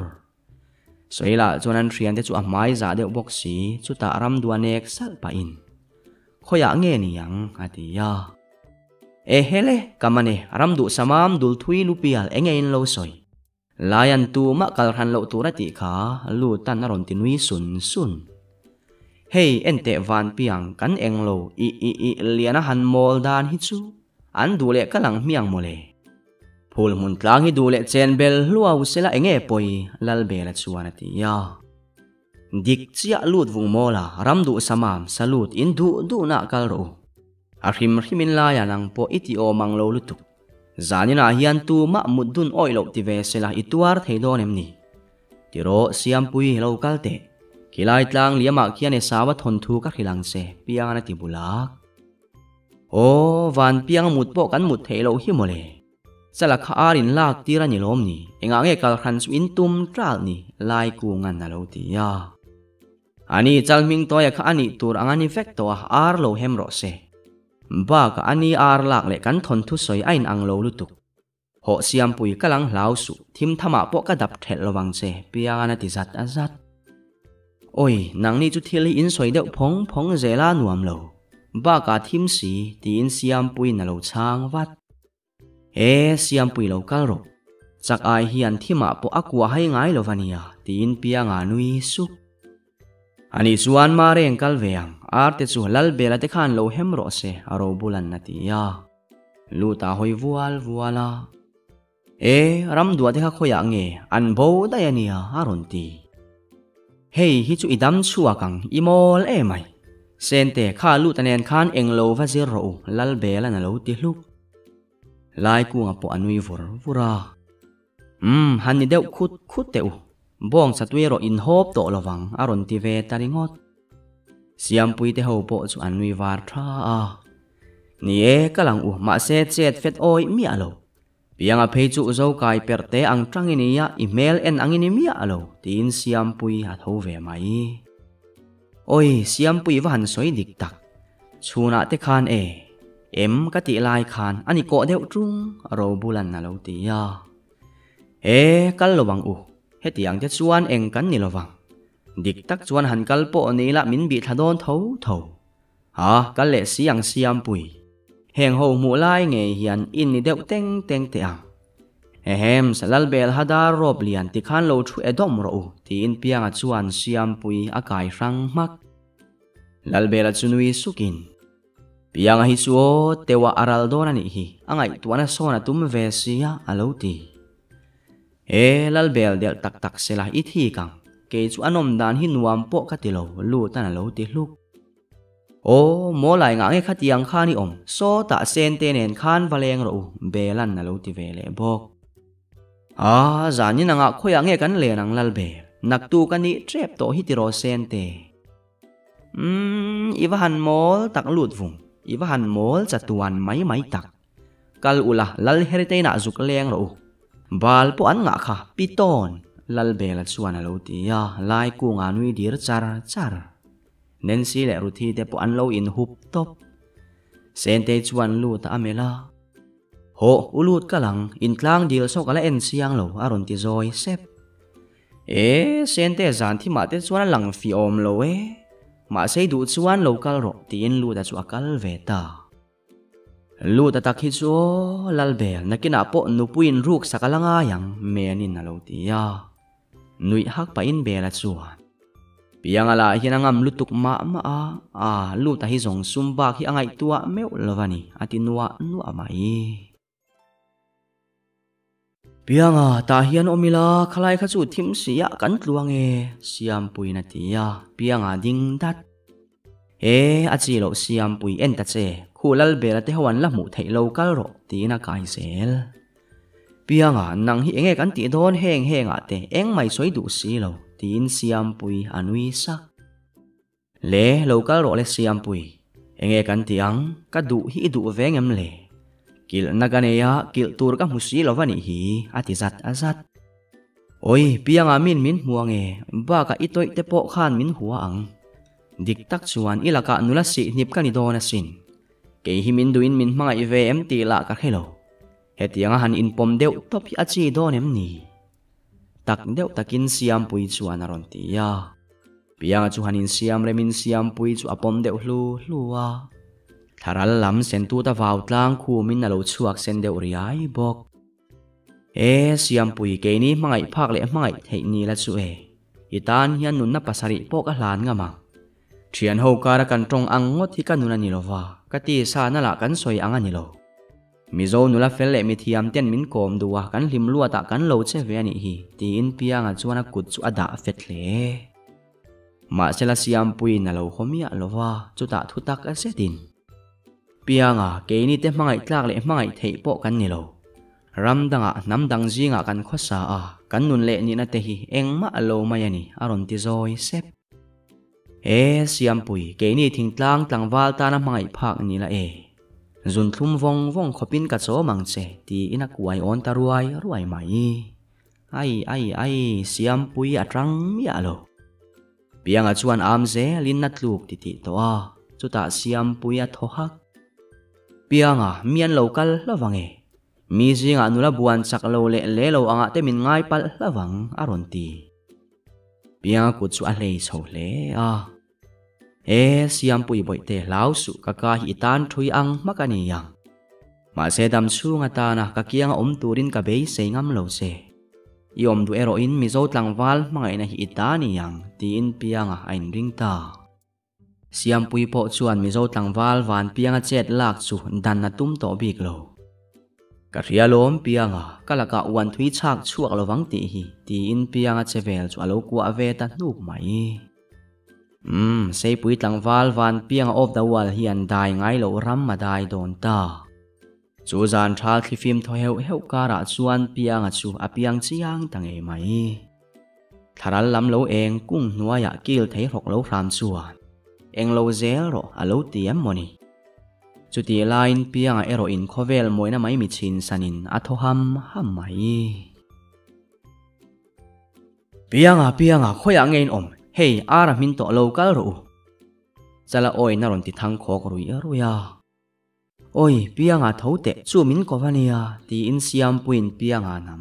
soila chuan an rian te chu a mai za deuh bok si chuta aram du anek sal pa in khoya nge niang atia e hele kamane aram du samam dul thui lupial engein lo soi layan tu ma kalhan lo turati kha lu tan aron tinui sun hey ente van piang kan englo i liana han mol dan hi chu an dule kalang miang mole phul mun tlang hi dule chen bel luau sela enge poi lal bela chuan atia dik chia lut vung mola ram du samam salut in du na kal ro ahrim himin la yanang po iti o manglo lutuk zanina hian tu ma mudun oilo ti ve sela ituar theidon emni tiro siampui lo kalte kilai tlang liama khian e sawa thon thu ka khilang se piang na ti bulak o van piang mut po kan mut theilo hi mole sala kha arin lak tira ni lom ni enga nge kal khan su in tum tral ni lai ku ngan na lo ti ya ani chalming toya kha ani tur angani fek to ar lo hem ro se ba ka ani ar lak le kan thon thu soi ain ang lo lutuk ho siampui kalang hlau su thim thama po ka dap thel lowang se piang na ti zat azat oi nang ni chu thili in soi deuh phong zela nuam lo ba ka thim si ti in siampui na lo chang wat e siampui lo kal ro chak ai hian thima po akwa hai ngai lovania ti in pianga nui su ani chuan ma reng kal veang arte chu lal bela te khan lo hem ro se aro bulan na ti ya luta hoi vuala e ram dua te kha khoya nge an bo da yania aron ti hey hi chu idam chua kang imol e mai sente kha lu tanen khan englo va zir ro lal bela na lo ti hluk lai ku nga po anui vura han ni deuh khut teu bong satui ro in hop to lowang aron ti ve taringot siampui te ho po chu anui var tha a ni e kalang u ma se chet fet oi mi alo pianga phei chu zo kai perte ang tangini ya email en angini mi alo tin siampui ha tho ve mai oi siampui van soi dik tak chuna te khan e em ka ti lai khan ani ko deuh trung ro bulan na lo ti ya e kal lowang u hetiang te chuan eng kan ni lowang dik tak chuan han kal po ni la min bi thadon tho ha kal le siang siampui heng ho mu lai nge hian in ni deuh teng te ang ehem salal bel hadar rob lian ti khan lo thu edom ro ti in pianga chuan siampui akai rang mak lal bela chunui sukin pianga hi chu tewa aral don ani hi angai tuana sona tum ve sia aloti e lal bel del tak sela i thi kang ke chu anom dan hi nuam po ka ti lo lu tan lo ti hluk o mo lai nga nge khatiang khani om so ta sen te nen khan valeng ro belan na lo ti ve le bok a zani na nga khoya nge kan le nang lal be nak tu kani trep to hi ti ro sen te iwa han mol tak lut vung iwa han mol chatuan mai tak kal ula lal herite na zuk leng ro bal po an nga kha piton lal bela chuan alo ti ya lai ku nga nui dir char nen si le ruthi te po an lo in hup top sen te chuan lu ta amela ho ulut kalang in tlang dil so kala en siang lo aron ti zoi sep e sen te zan thi ma te chuan lang fi om lo e ma sei du chuan local ro tin lu ta chu akal ve ta lu ta takhi chu lal bel nakina po nupuin ruk sakalanga yang menin na lo ti ya nui hak pa in bela chuan piang ala hinangam lutuk ma a lu ta hi zong sumba hi angai tua meu lovani atinwa nu amai pianga ta hian omila khalai kha chu thim sia kan tluang e siampui na tia pianga ding dat e achi lo siampui en ta che khulal bela te hawan la mu thei lo kal ro tina kai sel pianga nang hi enge kan ti don heng ate eng mai soi du si lo tin siampui anui sak le local ro le siampui enge kan tiang ka du hi du vengem le kil naganeya kil tur ka musi lovani hi atizat azat oi pianga min muange ba ka itoi te po khan min huwa ang dik tak chuan ilaka nula si nip ka ni dona sin ke hi min duin min mangai ve em ti la ka khelo hetianga han in pom deuh top hi achi don em ni tak deuh takin siam pui chuan aron ti ya pianga chu hanin siam remin siam pui chu apom deuh hluwa tharal lam sen tu ta vaw tlang khu min alo chuak sen deuh riai bok siam pui ke ni mangai phak le mangai thei ni la chu itan hian nun na pasari pok a hlan ngama thian ho kara kan tong angot hi kan nuna ni lova kati sa na la kan soi anga ni lo mizo nula fel le mi thiam ten min kom duwa kan lim luata kan lo che ve ani hi ti in pianga chuana kut chu ada fet hle ma sela siam pui na lo khomia lova chuta thutak a setin pianga ke ni te mangai tlak le mangai thei po kan ni lo ramdanga namdang jinga kan khosa a kan nun le ni na te hi engma alo mayani aron ti zoi sep siam pui ke ni thing tlang tlangwal ta na mangai phak ni la zun thlum vong khopin ka cho mangche ti ina kuai on ta ruai mai ai siam pui atrang mi alo pianga chuan amze lin na tluk ti to a chuta siam pui a thohak pianga mian local lawange mi jinga nula buan chak lo le lo anga te min ngai pal lawang aron ti pianga ku chu a hlei chho hle a siam pui boite lau su kaka hi tan thui ang makani yang ma se dam chunga ta na ka kiang om turin ka bei se ngam lo se iom du ero in mi zo tlangwal mangai na hi itani yang ti in pianga ain ring ta siam pui po chuan mi zo tlangwal van pianga chet lak chu dan na tum to bik lo ka rialom pianga kalaka wan thui chak chuak lowang ti hi ti in pianga chevel chu alo ku ave ta nuk mai sei pui tlangwal van pianga of the wall hian dai ngai lo ram ma dai don ta chu zan thal thi film tho heu kara chuan pianga chu apiang chiang tange mai tharal lam lo eng kung nuaya kil thei rok lo ram chuan eng lo zel ro alo tiam moni chuti line pianga ero in khovel moina mai mi chin sanin athoham mai pianga khoya ngein om hey ara min to local ro chala oi naron ti thang khok ruya oi pianga thote chu min ko vania ti in siam puin pianga nam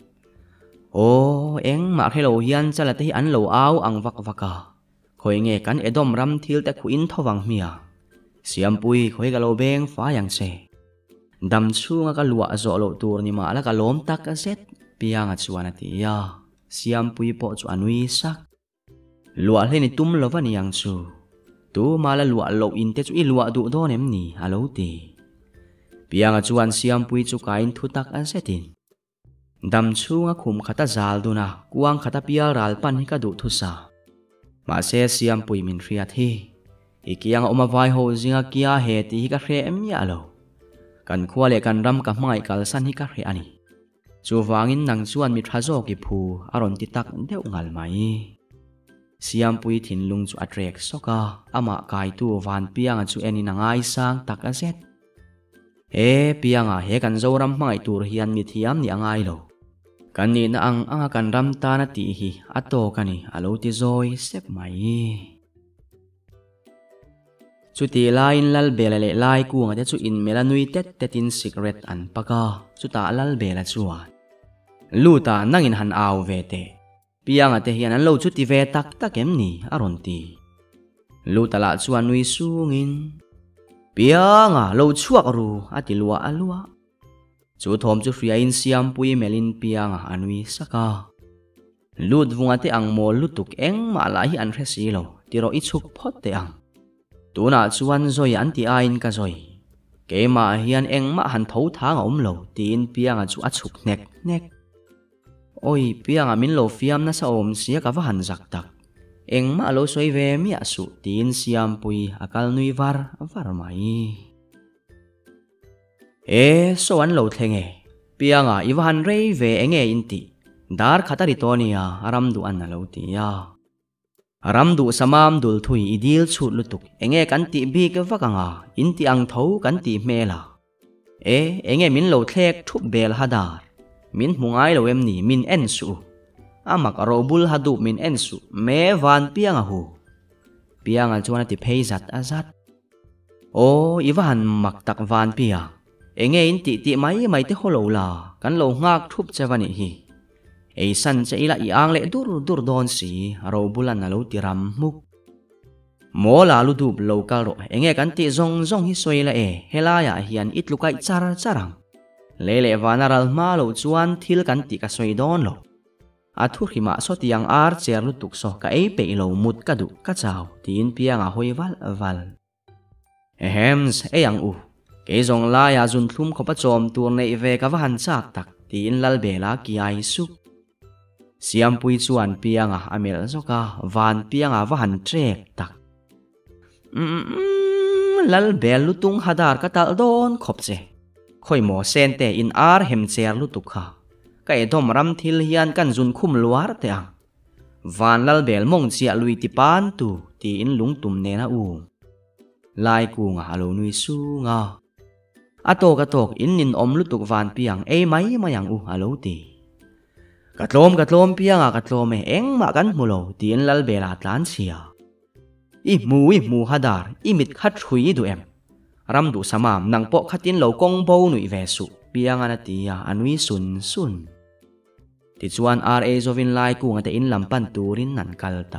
eng ma khelo hian chala te an lo au ang vaka khoi nge kan edom ram thil te khu in thowang mia siam pui khoi ga lo beng fa yang se dam chunga ka lua zo lo tur ni ma la ka lom tak a set pianga chuana ti ya siam pui po chu anui sak lua hle ni tum lo vani yang chu tu mala lua lo in te chu i lua du don em ni alo ti pianga chuan siam pui chu kain thutak an setin dam chunga khum khata zal duna kuang khata pial ral pan hi ka du thu sa ma se siam pui min riat hi ikiang oma vai ho zinga kia he ti hi ka hre em ya lo kan khua le kan ram ka mai kal san hi ka hre ani chu wangin nang chuan mi thazo ki phu aron ti tak deuh ngal mai siam pui thin lung chu atrek soka ama kai tu van pianga chu eni nangai sang tak a set pianga he kan zoram mai tur hian mi thiam ni angai lo kan ni na anga kan ram ta na ti hi ato kani alo ti zoi sep mai chuti lain lal bela le lai ku nga chu in melanui tetin secret an paka chuta lal bela chuan luta nangin han aw vete pianga te hian an lo chuti ve tak em ni aron ti luta la chuan nui sungin pianga lo chuak ru ati lua alua chu thom chu fria in siam pui melin pianga anui saka lut vunga te ang mol lutuk eng ma la hi an resi lo tiro i chuk phot te ang tuna chuan zoi an ti ain ka zoi ke ma hian eng ma han tho thang om lo tin pianga chu a chuk nek oi pianga min lo fiam na sa om sia ka va han zak tak eng ma lo soi ve mi asu tin siam pui akal nui var mai so an lo thenge pianga iwan rei ve enge inti dar khatari tonia aram du an lo ti ya aram du samam dul thui idil chut lutuk enge kan ti bi ka vakanga inti ang tho kan ti mela enge min lo thlek thup bel hadar min mungai lo em ni min en su amak robul hadu min en su me van pianga hu pianga chuan ti phei zat azat ô iwa han mak tak van pia enge in ti mai te holo la kan lo ngak thup chawani hi ei san che ila i ang le dur don si ro bulan na lo tiram muk mo la lu dup local ro enge kan ti zong hi soila helaya hian itlukai charang lele vanaral ma lo chuan thil kan ti ka soi don lo athu hima so tiang ar cher lu tuk so ka ei pe lo mut ka du ka chaw tin pianga hoiwal wal hems eyang u ke zong la ya zun thlum khopa chom tur nei ve ka van chak tak tin lal bela ki ai su siam pui chuan pianga amel zoka van pianga van trek tak lal bel lutung hadar ka tal don khop che khoi mo sen te in ar hem cher lu tuk kha kai dom ram thil hian kan zun khum luar te ang van lal bel mong chia lui ti pan tu ti in lung tum ne na u lai ku nga alo nui su nga atok in nin om lu tuk van piang ei mai mayang u alo ti katlom pianga katlom eng ma kan mulo ti in lal bel atlan sia i mu hadar i mit khat thui du em ram du samam nang po khatin lo kong bo nui ve su pianga na tia anui sun ti chuan ra zovin lai ku nga te in lampan turin nan kal ta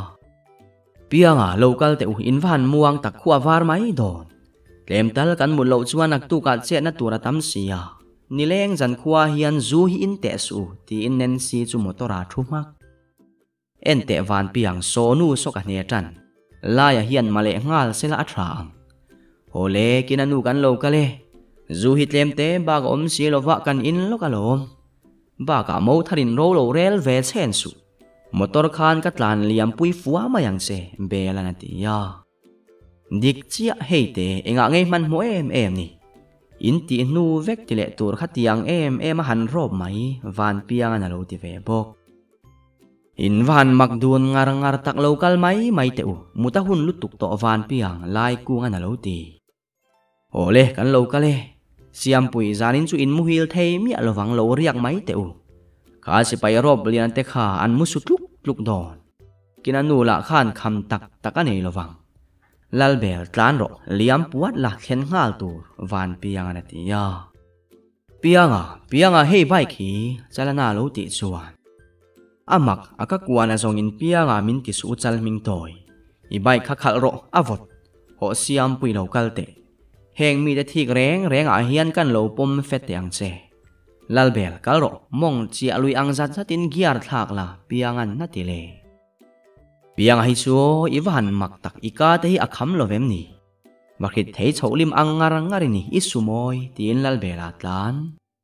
pianga local te u in van muang tak khuwa var mai don tlem tal kan mun lo chuan nak tu ka che na tura tam sia nileng jan khuwa hian zu hi in te su ti in nen si chu motora thumak en te van piang sonu so ka ne tan laya hian male ngal sela athra ang hole kinanu kan locale zu hi tlem te ba ga om si lova kan in lokalom ba ka mo tharin ro rel ve chen su motor khan ka tlan liam pui fuwa mayang se bela na ti ya dik chia heite enga ngei man mo em ni in ti nu vek ti le tur khatiang em han rob mai van piang na lo ti ve bok in van makdun ngar tak local mai te u muta hun lutuk to van piang lai ku nga na lo ti ole kan locale siam pui zanin chu in muhil thei mi alowang lo riak mai te u ka si pai rob lian te kha an musu tluk don kinanu la khan kham tak anei lowang lal bel tlan ro liam puat la khen ngal tur van piang na ti ya pianga hei bai khi chalana lo ti chuan amak akakwana zong in pianga min ti su chal ming toy i bai kha khal ro avot ho siam pui local te heng mi te thik reng a hian kan lo pom fet te ang che lalbel kalro mong chi alui ang zat in giar thak la piangan na ti le piang hi chu iwan mak tak ika te hi akham lovem ni makhit thei cholim ang ngari ni isumoi tin lalbel atlan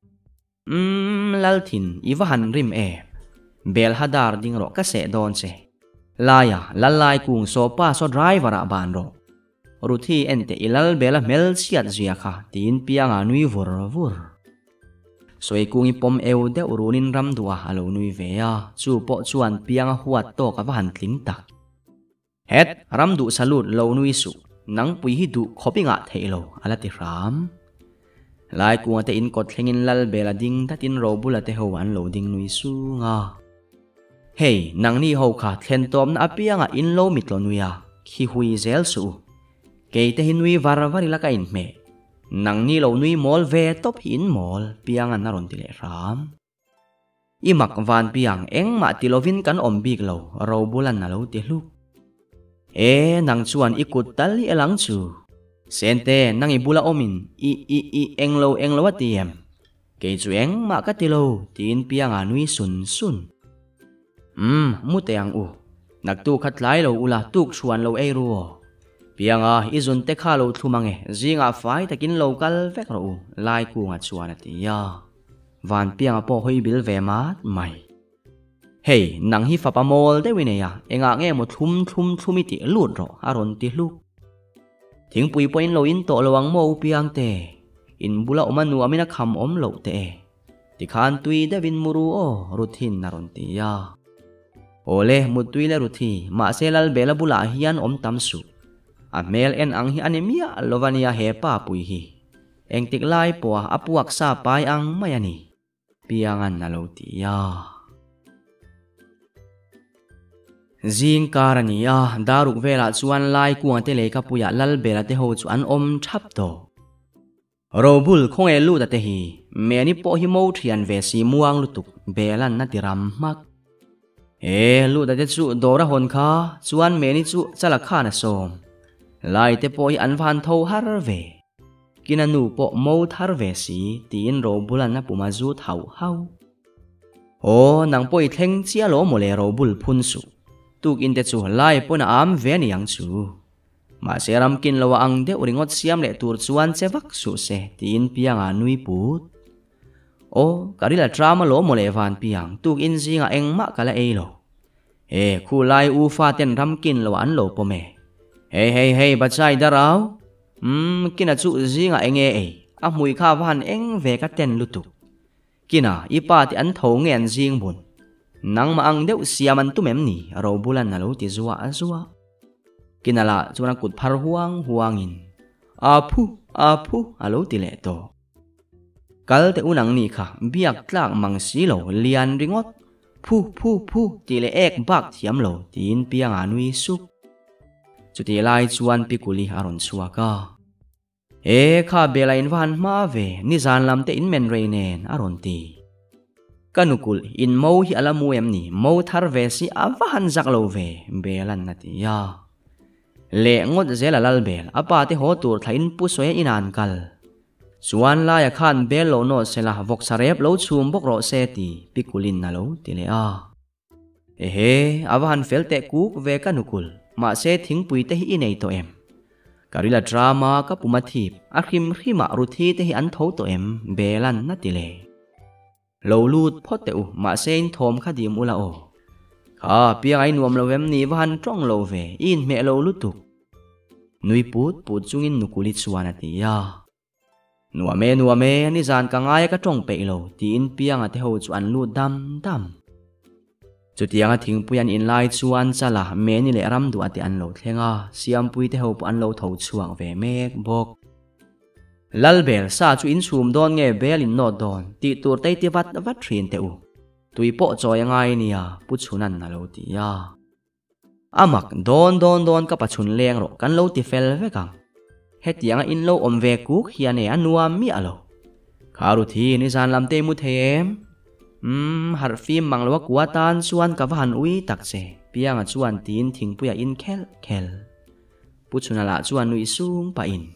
lalthin iwan rim bel hadar ding ro ka se don che laya lalai kung so pa so driver a ban ro ruthi ente ilal bela mel siat zia kha tin pianga nui vur soi kungi pom eu de urunin ram dua alo nui vea chu po chuan pianga huat to ka van tling tak het ram du salut lo nui su nang pui hi du khopinga theilo alati ram lai kunga te in kot thlengin lal bela ding tatin ro bulate ho an lo ding nui su nga hey nang ni ho kha thlen tom na pianga in lo mitlo nuya khi hui zel su keite hinui varvari la ka in me nang ni lo nui mol ve top hin mol piang an naron tile ram imak van piang eng ma tilovin kan ombik lo ro bulan na lo ti hluk nang chuan ikut tali elang chu sente nang ibula omin i englo atiem ke chu eng ma ka tilo tin piang anui sun muteang u naktu khatlai lo ula tuk chuan lo ei ruo pianga izun te kha lo thumange zinga fai takin local vek ro lai ku nga chuan atia van pianga po hoi bil ve mat mai hey nang hi fa pamol de wineya enga nge mo thumi ti lut ro aron ti hluk thing pui point lo in to lawang mo piang te in bula omanu amina kham om lo te ti khan tui de win muru o ruthin naron tia ole mutui le ruthi ma selal bela bula hian om tamsu a mel en ang hi anemia lovania he pa pui hi engtik lai po apuak sa pai ang mayani piangan na lo tia Zing karania daruk vela chuan lai kuang te le ka puya lal bela te ho chuan om thap to. Robul khong e lu da te hi meni po hi mo thian ve si muang lutuk belan na tiram mak. Lu da te chu dora hon kha chuan meni chu chala kha na som. Lai te po hi an van tho har ve. Kinanu po mo thar ve si tin robulan na pumazu thau hau. Nang po i thleng chia lo mo le robul phun su. Tuk in te chu lai po na am ve ni yang chu. Ma seram kin lawa ang de uringot siam le tur chuan che vak su se tin pianga nui put. Karila drama lo mo le van piang tuk in zinga engma kala e lo. Khu lai u fa ten ram kin lawa an lo po me. Hey bachai darao. Kina chu zinga enge amui kha van eng ve ka ten lutuk. Kina ipa ti an tho ngen zing bun. Nang maang deuh siaman tumem ni robulan na lo ti zuwa azwa. Kinala chuan kut phar huangin. Apu alo ti le to. Kal te unang ni kha biak tlak mang si lo lian ringot. Pu ti le ek bak thiam lo tin pianga nui sup. Chuti lai chuan pikuli aron suaka. Kha belain van ma ve ni zan lam te in men reinen aron ti. Kanukul in mo hi alamu em ni mo thar ve si avahan zak lo ve belan na ti ya. Le ngot zela lal bel apa te ho tur thain pu soe inan kal. Chuan la ya khan bel lo no sela vok sarep lo chum bok ro se ti pikulin na lo ti le a. Avahan fel te kuk ve kanukul ma se thing pui te hi inei to em. Karila drama ka pumathip akhim khima ruthi te hi an tho to em belan na ti le. Lo lut phot te u ma sein thom kha dim ula o. Kha piang ai nuam lo em ni van trong lo ve in me lo lutuk. Nui put chungin nukulit suana ti ya. Nuame ni zan ka ngai ka trong pe lo ti in piang ate ho chu an lut dam. Chutianga thing puyan in lai chuan chala me ni le ram du ate an lo thlenga siam pui te ho pu an lo tho chuang ve mek bok. Lalbel sa chu in sum don nge bel in no don ti tur tei ti vat thrin te u. Tui po choi ngai nia pu chunan na lo ti ya. Amak don ka pachun leng ro kan lo ti fel ve kang. Hetianga in lo om ve kuk hiane anuam mi alo. Kharu thi ni zan lam te mu them. Har phim mang lo kwa tan chuan ka van ui tak che pianga chuan tin thing puya in khel. Pu chunala chuan nui sung pa in.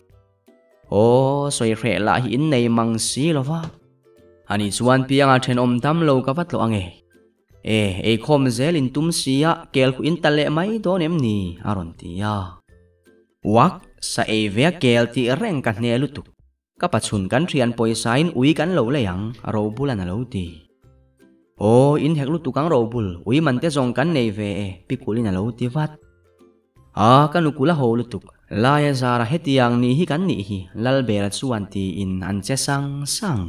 Soi re la hi in nei mang si lo wa. Ani chuan pianga then om tam lo ka vat lo ange. Khom zel in tum sia kel khu in tale mai don em ni aron ti ya. Wak sa ve kel ti reng kan ne lutuk. Ka pachun kan thian poisa in ui kan lo leyang ro bulan a lo ti. In hek lutukang ro bul ui man te zong kan nei ve pikulin a lo ti vat. Kanukula ho lutuk. Laya zara hetiang ni hi kan ni hi lalbel chuan ti in an che sang.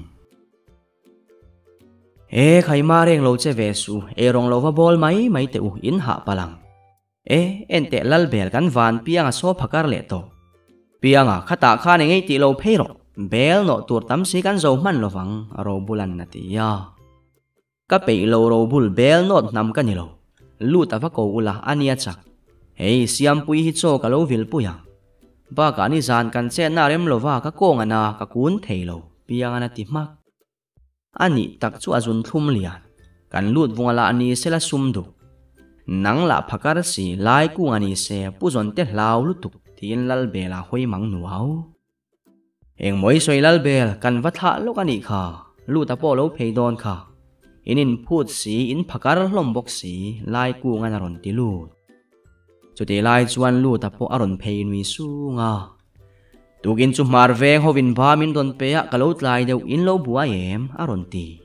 Khai ma reng lo che ve su rong lo va bol mai te u in ha palang. Ente lalbel kan van pianga so phakar le to. Pianga khata kha ne ngei ti lo pheiro bel no tur tam si kan zo man lo wang ro bulan na ti ya. Ka pe lo ro bul bel not nam kan ni lo. Lu ta va ko ula ania chak. Siam pui hi cho ka lo vil puyang. Ba ka ni zan kan che na rem lo wa ka kong ana ka kun theilo piang ana ti mak. Ani tak chu azun thum lian. Kan lut vungala ani sela sumdu. Nang la phakar si lai ku ani se puzon te lau lutuk tin lal bela hoi mang nuau. Eng moi soi lal bel kan vatha lo ani kha lu ta po lo peidon kha. Inin phut si in phakar lombok si lai ku ngana ron ti lut. Chuti lai chuan lu ta po aron phei nui su nga. Tugin chu mar veng hovin ba min don pe a kalot lai deu in lo buai em aron ti.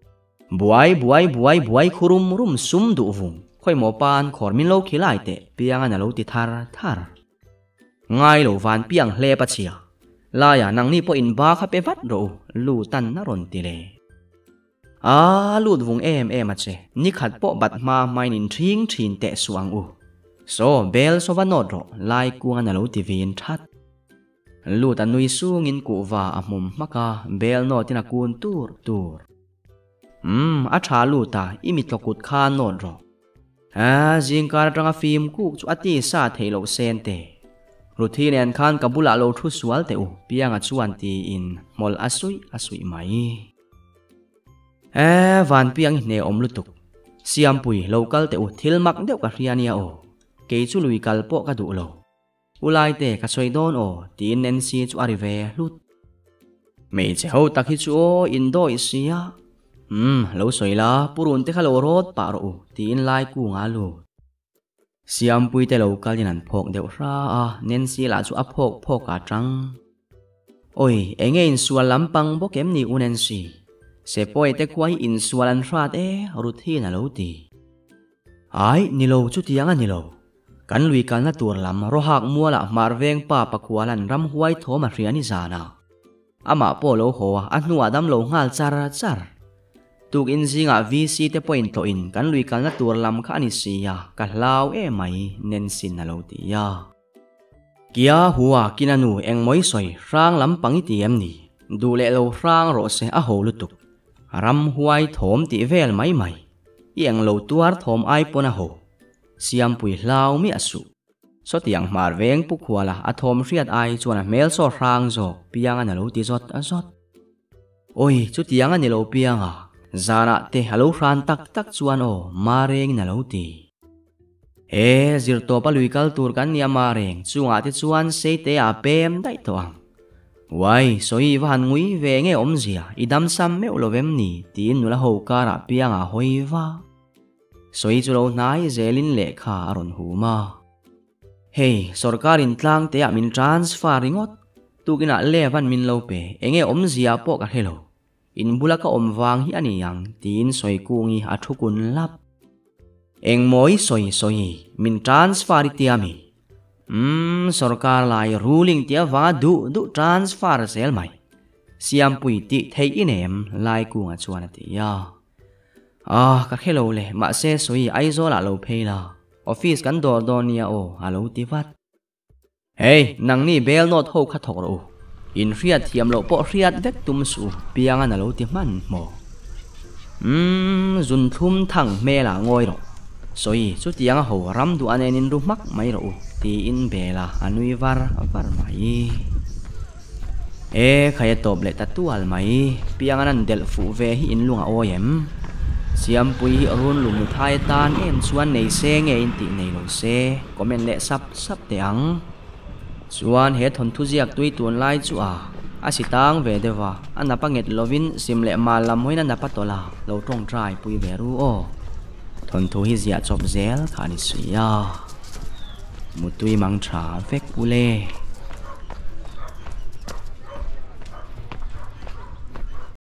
Buai khurum rum sum du vung. Khoi mo pan khor min lo khilai te piang ana lo ti thar. Ngai lo van piang hle pa chia. La ya nang ni po in ba kha pe vat ro lu tan na ron ti le. Lut vung em a che. Ni khat po bat ma mai nin thing thin te suang u. So bel so vanot ro lai ku ana lo ti vin that. Lu ta nui su ngin ku va amum maka bel no tina kun tur. A tha lu ta imit lokut kha non ro. riêng cả trong phim cũ chú ati sa thấy lâu sen te rồi thì nên khan kabula lâu thu sual te piang a chuan ti in mol asui mai van piang ne om lutuk siam pui local te thil mak deuh ka hriania ke chu lui kalpo ka du lo ulai te ka soidon tin nen si chu arive lut me che ho takhi chu indoi sia lo soila purun te khalo rot pa ro tin lai ku nga lu siam pui te local in an phok deuh ra nen si la chu a phok ka tang oi enge in sual lampang bo kem ni unen si se poi te kwai in sualan rat ruthi na lo ti ai ni lo chu tianga ni lo kan lui kan na tur lam ro hak muala marveng pa pakwalan ram huai thoma hriani zana ama po lo ho a hnuwa dam lo ngal char tuk in zinga vc te point to in kan lui kan na tur lam kha ni sia ka hlau mai nen sin na lo ti ya kia huwa kinanu eng moi soi rang lam pangi ti em ni du le lo rang ro se a ho lutuk ram huai thom ti vel mai ieng lo tuar thom ai pona ho siam pui hlau mi asu so tiang mar veng pu khwala a thom hriat ai chuan a mel so rang zo piang an lo ti zot azot oi chu tiang an lo piang zana te halo ran tak chuan mareng na lo ti zirto pa lui kal tur kan nia mareng chunga te chuan sei te a pem dai to wai soi van ngui ve nge om zia idam sam me ulovem ni tin nula ho kara piang a hoiwa soi chulo nai zelin le kha aron huma hey sarkarin tlang te a min transfer ringot tukina levan min lo pe enge om zia po ka hello in bulaka om wang hi ani yang tin soi kungi a thukun lap eng moi soi min transfer tiami sarkar lai ruling tia wa du transfer sel mai siam pui ti thei inem lai ku nga chuan ti ya ka hello le ma se soi ai zo la lo phela office kan dor donia alo ti wat hey nang ni bel not ho kha thok ro in riat thiam lo po riat dek tum su pianga na lo ti man mo zun thum thang me la ngoi ro soi chu tianga ho ram du anen in ru mak mai ro ti in bela anui var mai khaya top le tatual mai pianga nan del fu ve hi in lunga oyem siam pui run lum thai tan em chuan nei se nge in ti nei lo se comment le sap te ang chuan he thon thu ziak tui tun lai chu asitang ve dewa anapanget lovin sim le malam hoina na patola lo tong trai pui veru thon thu hi zia chop zel khani suya mutui mang tha vek pule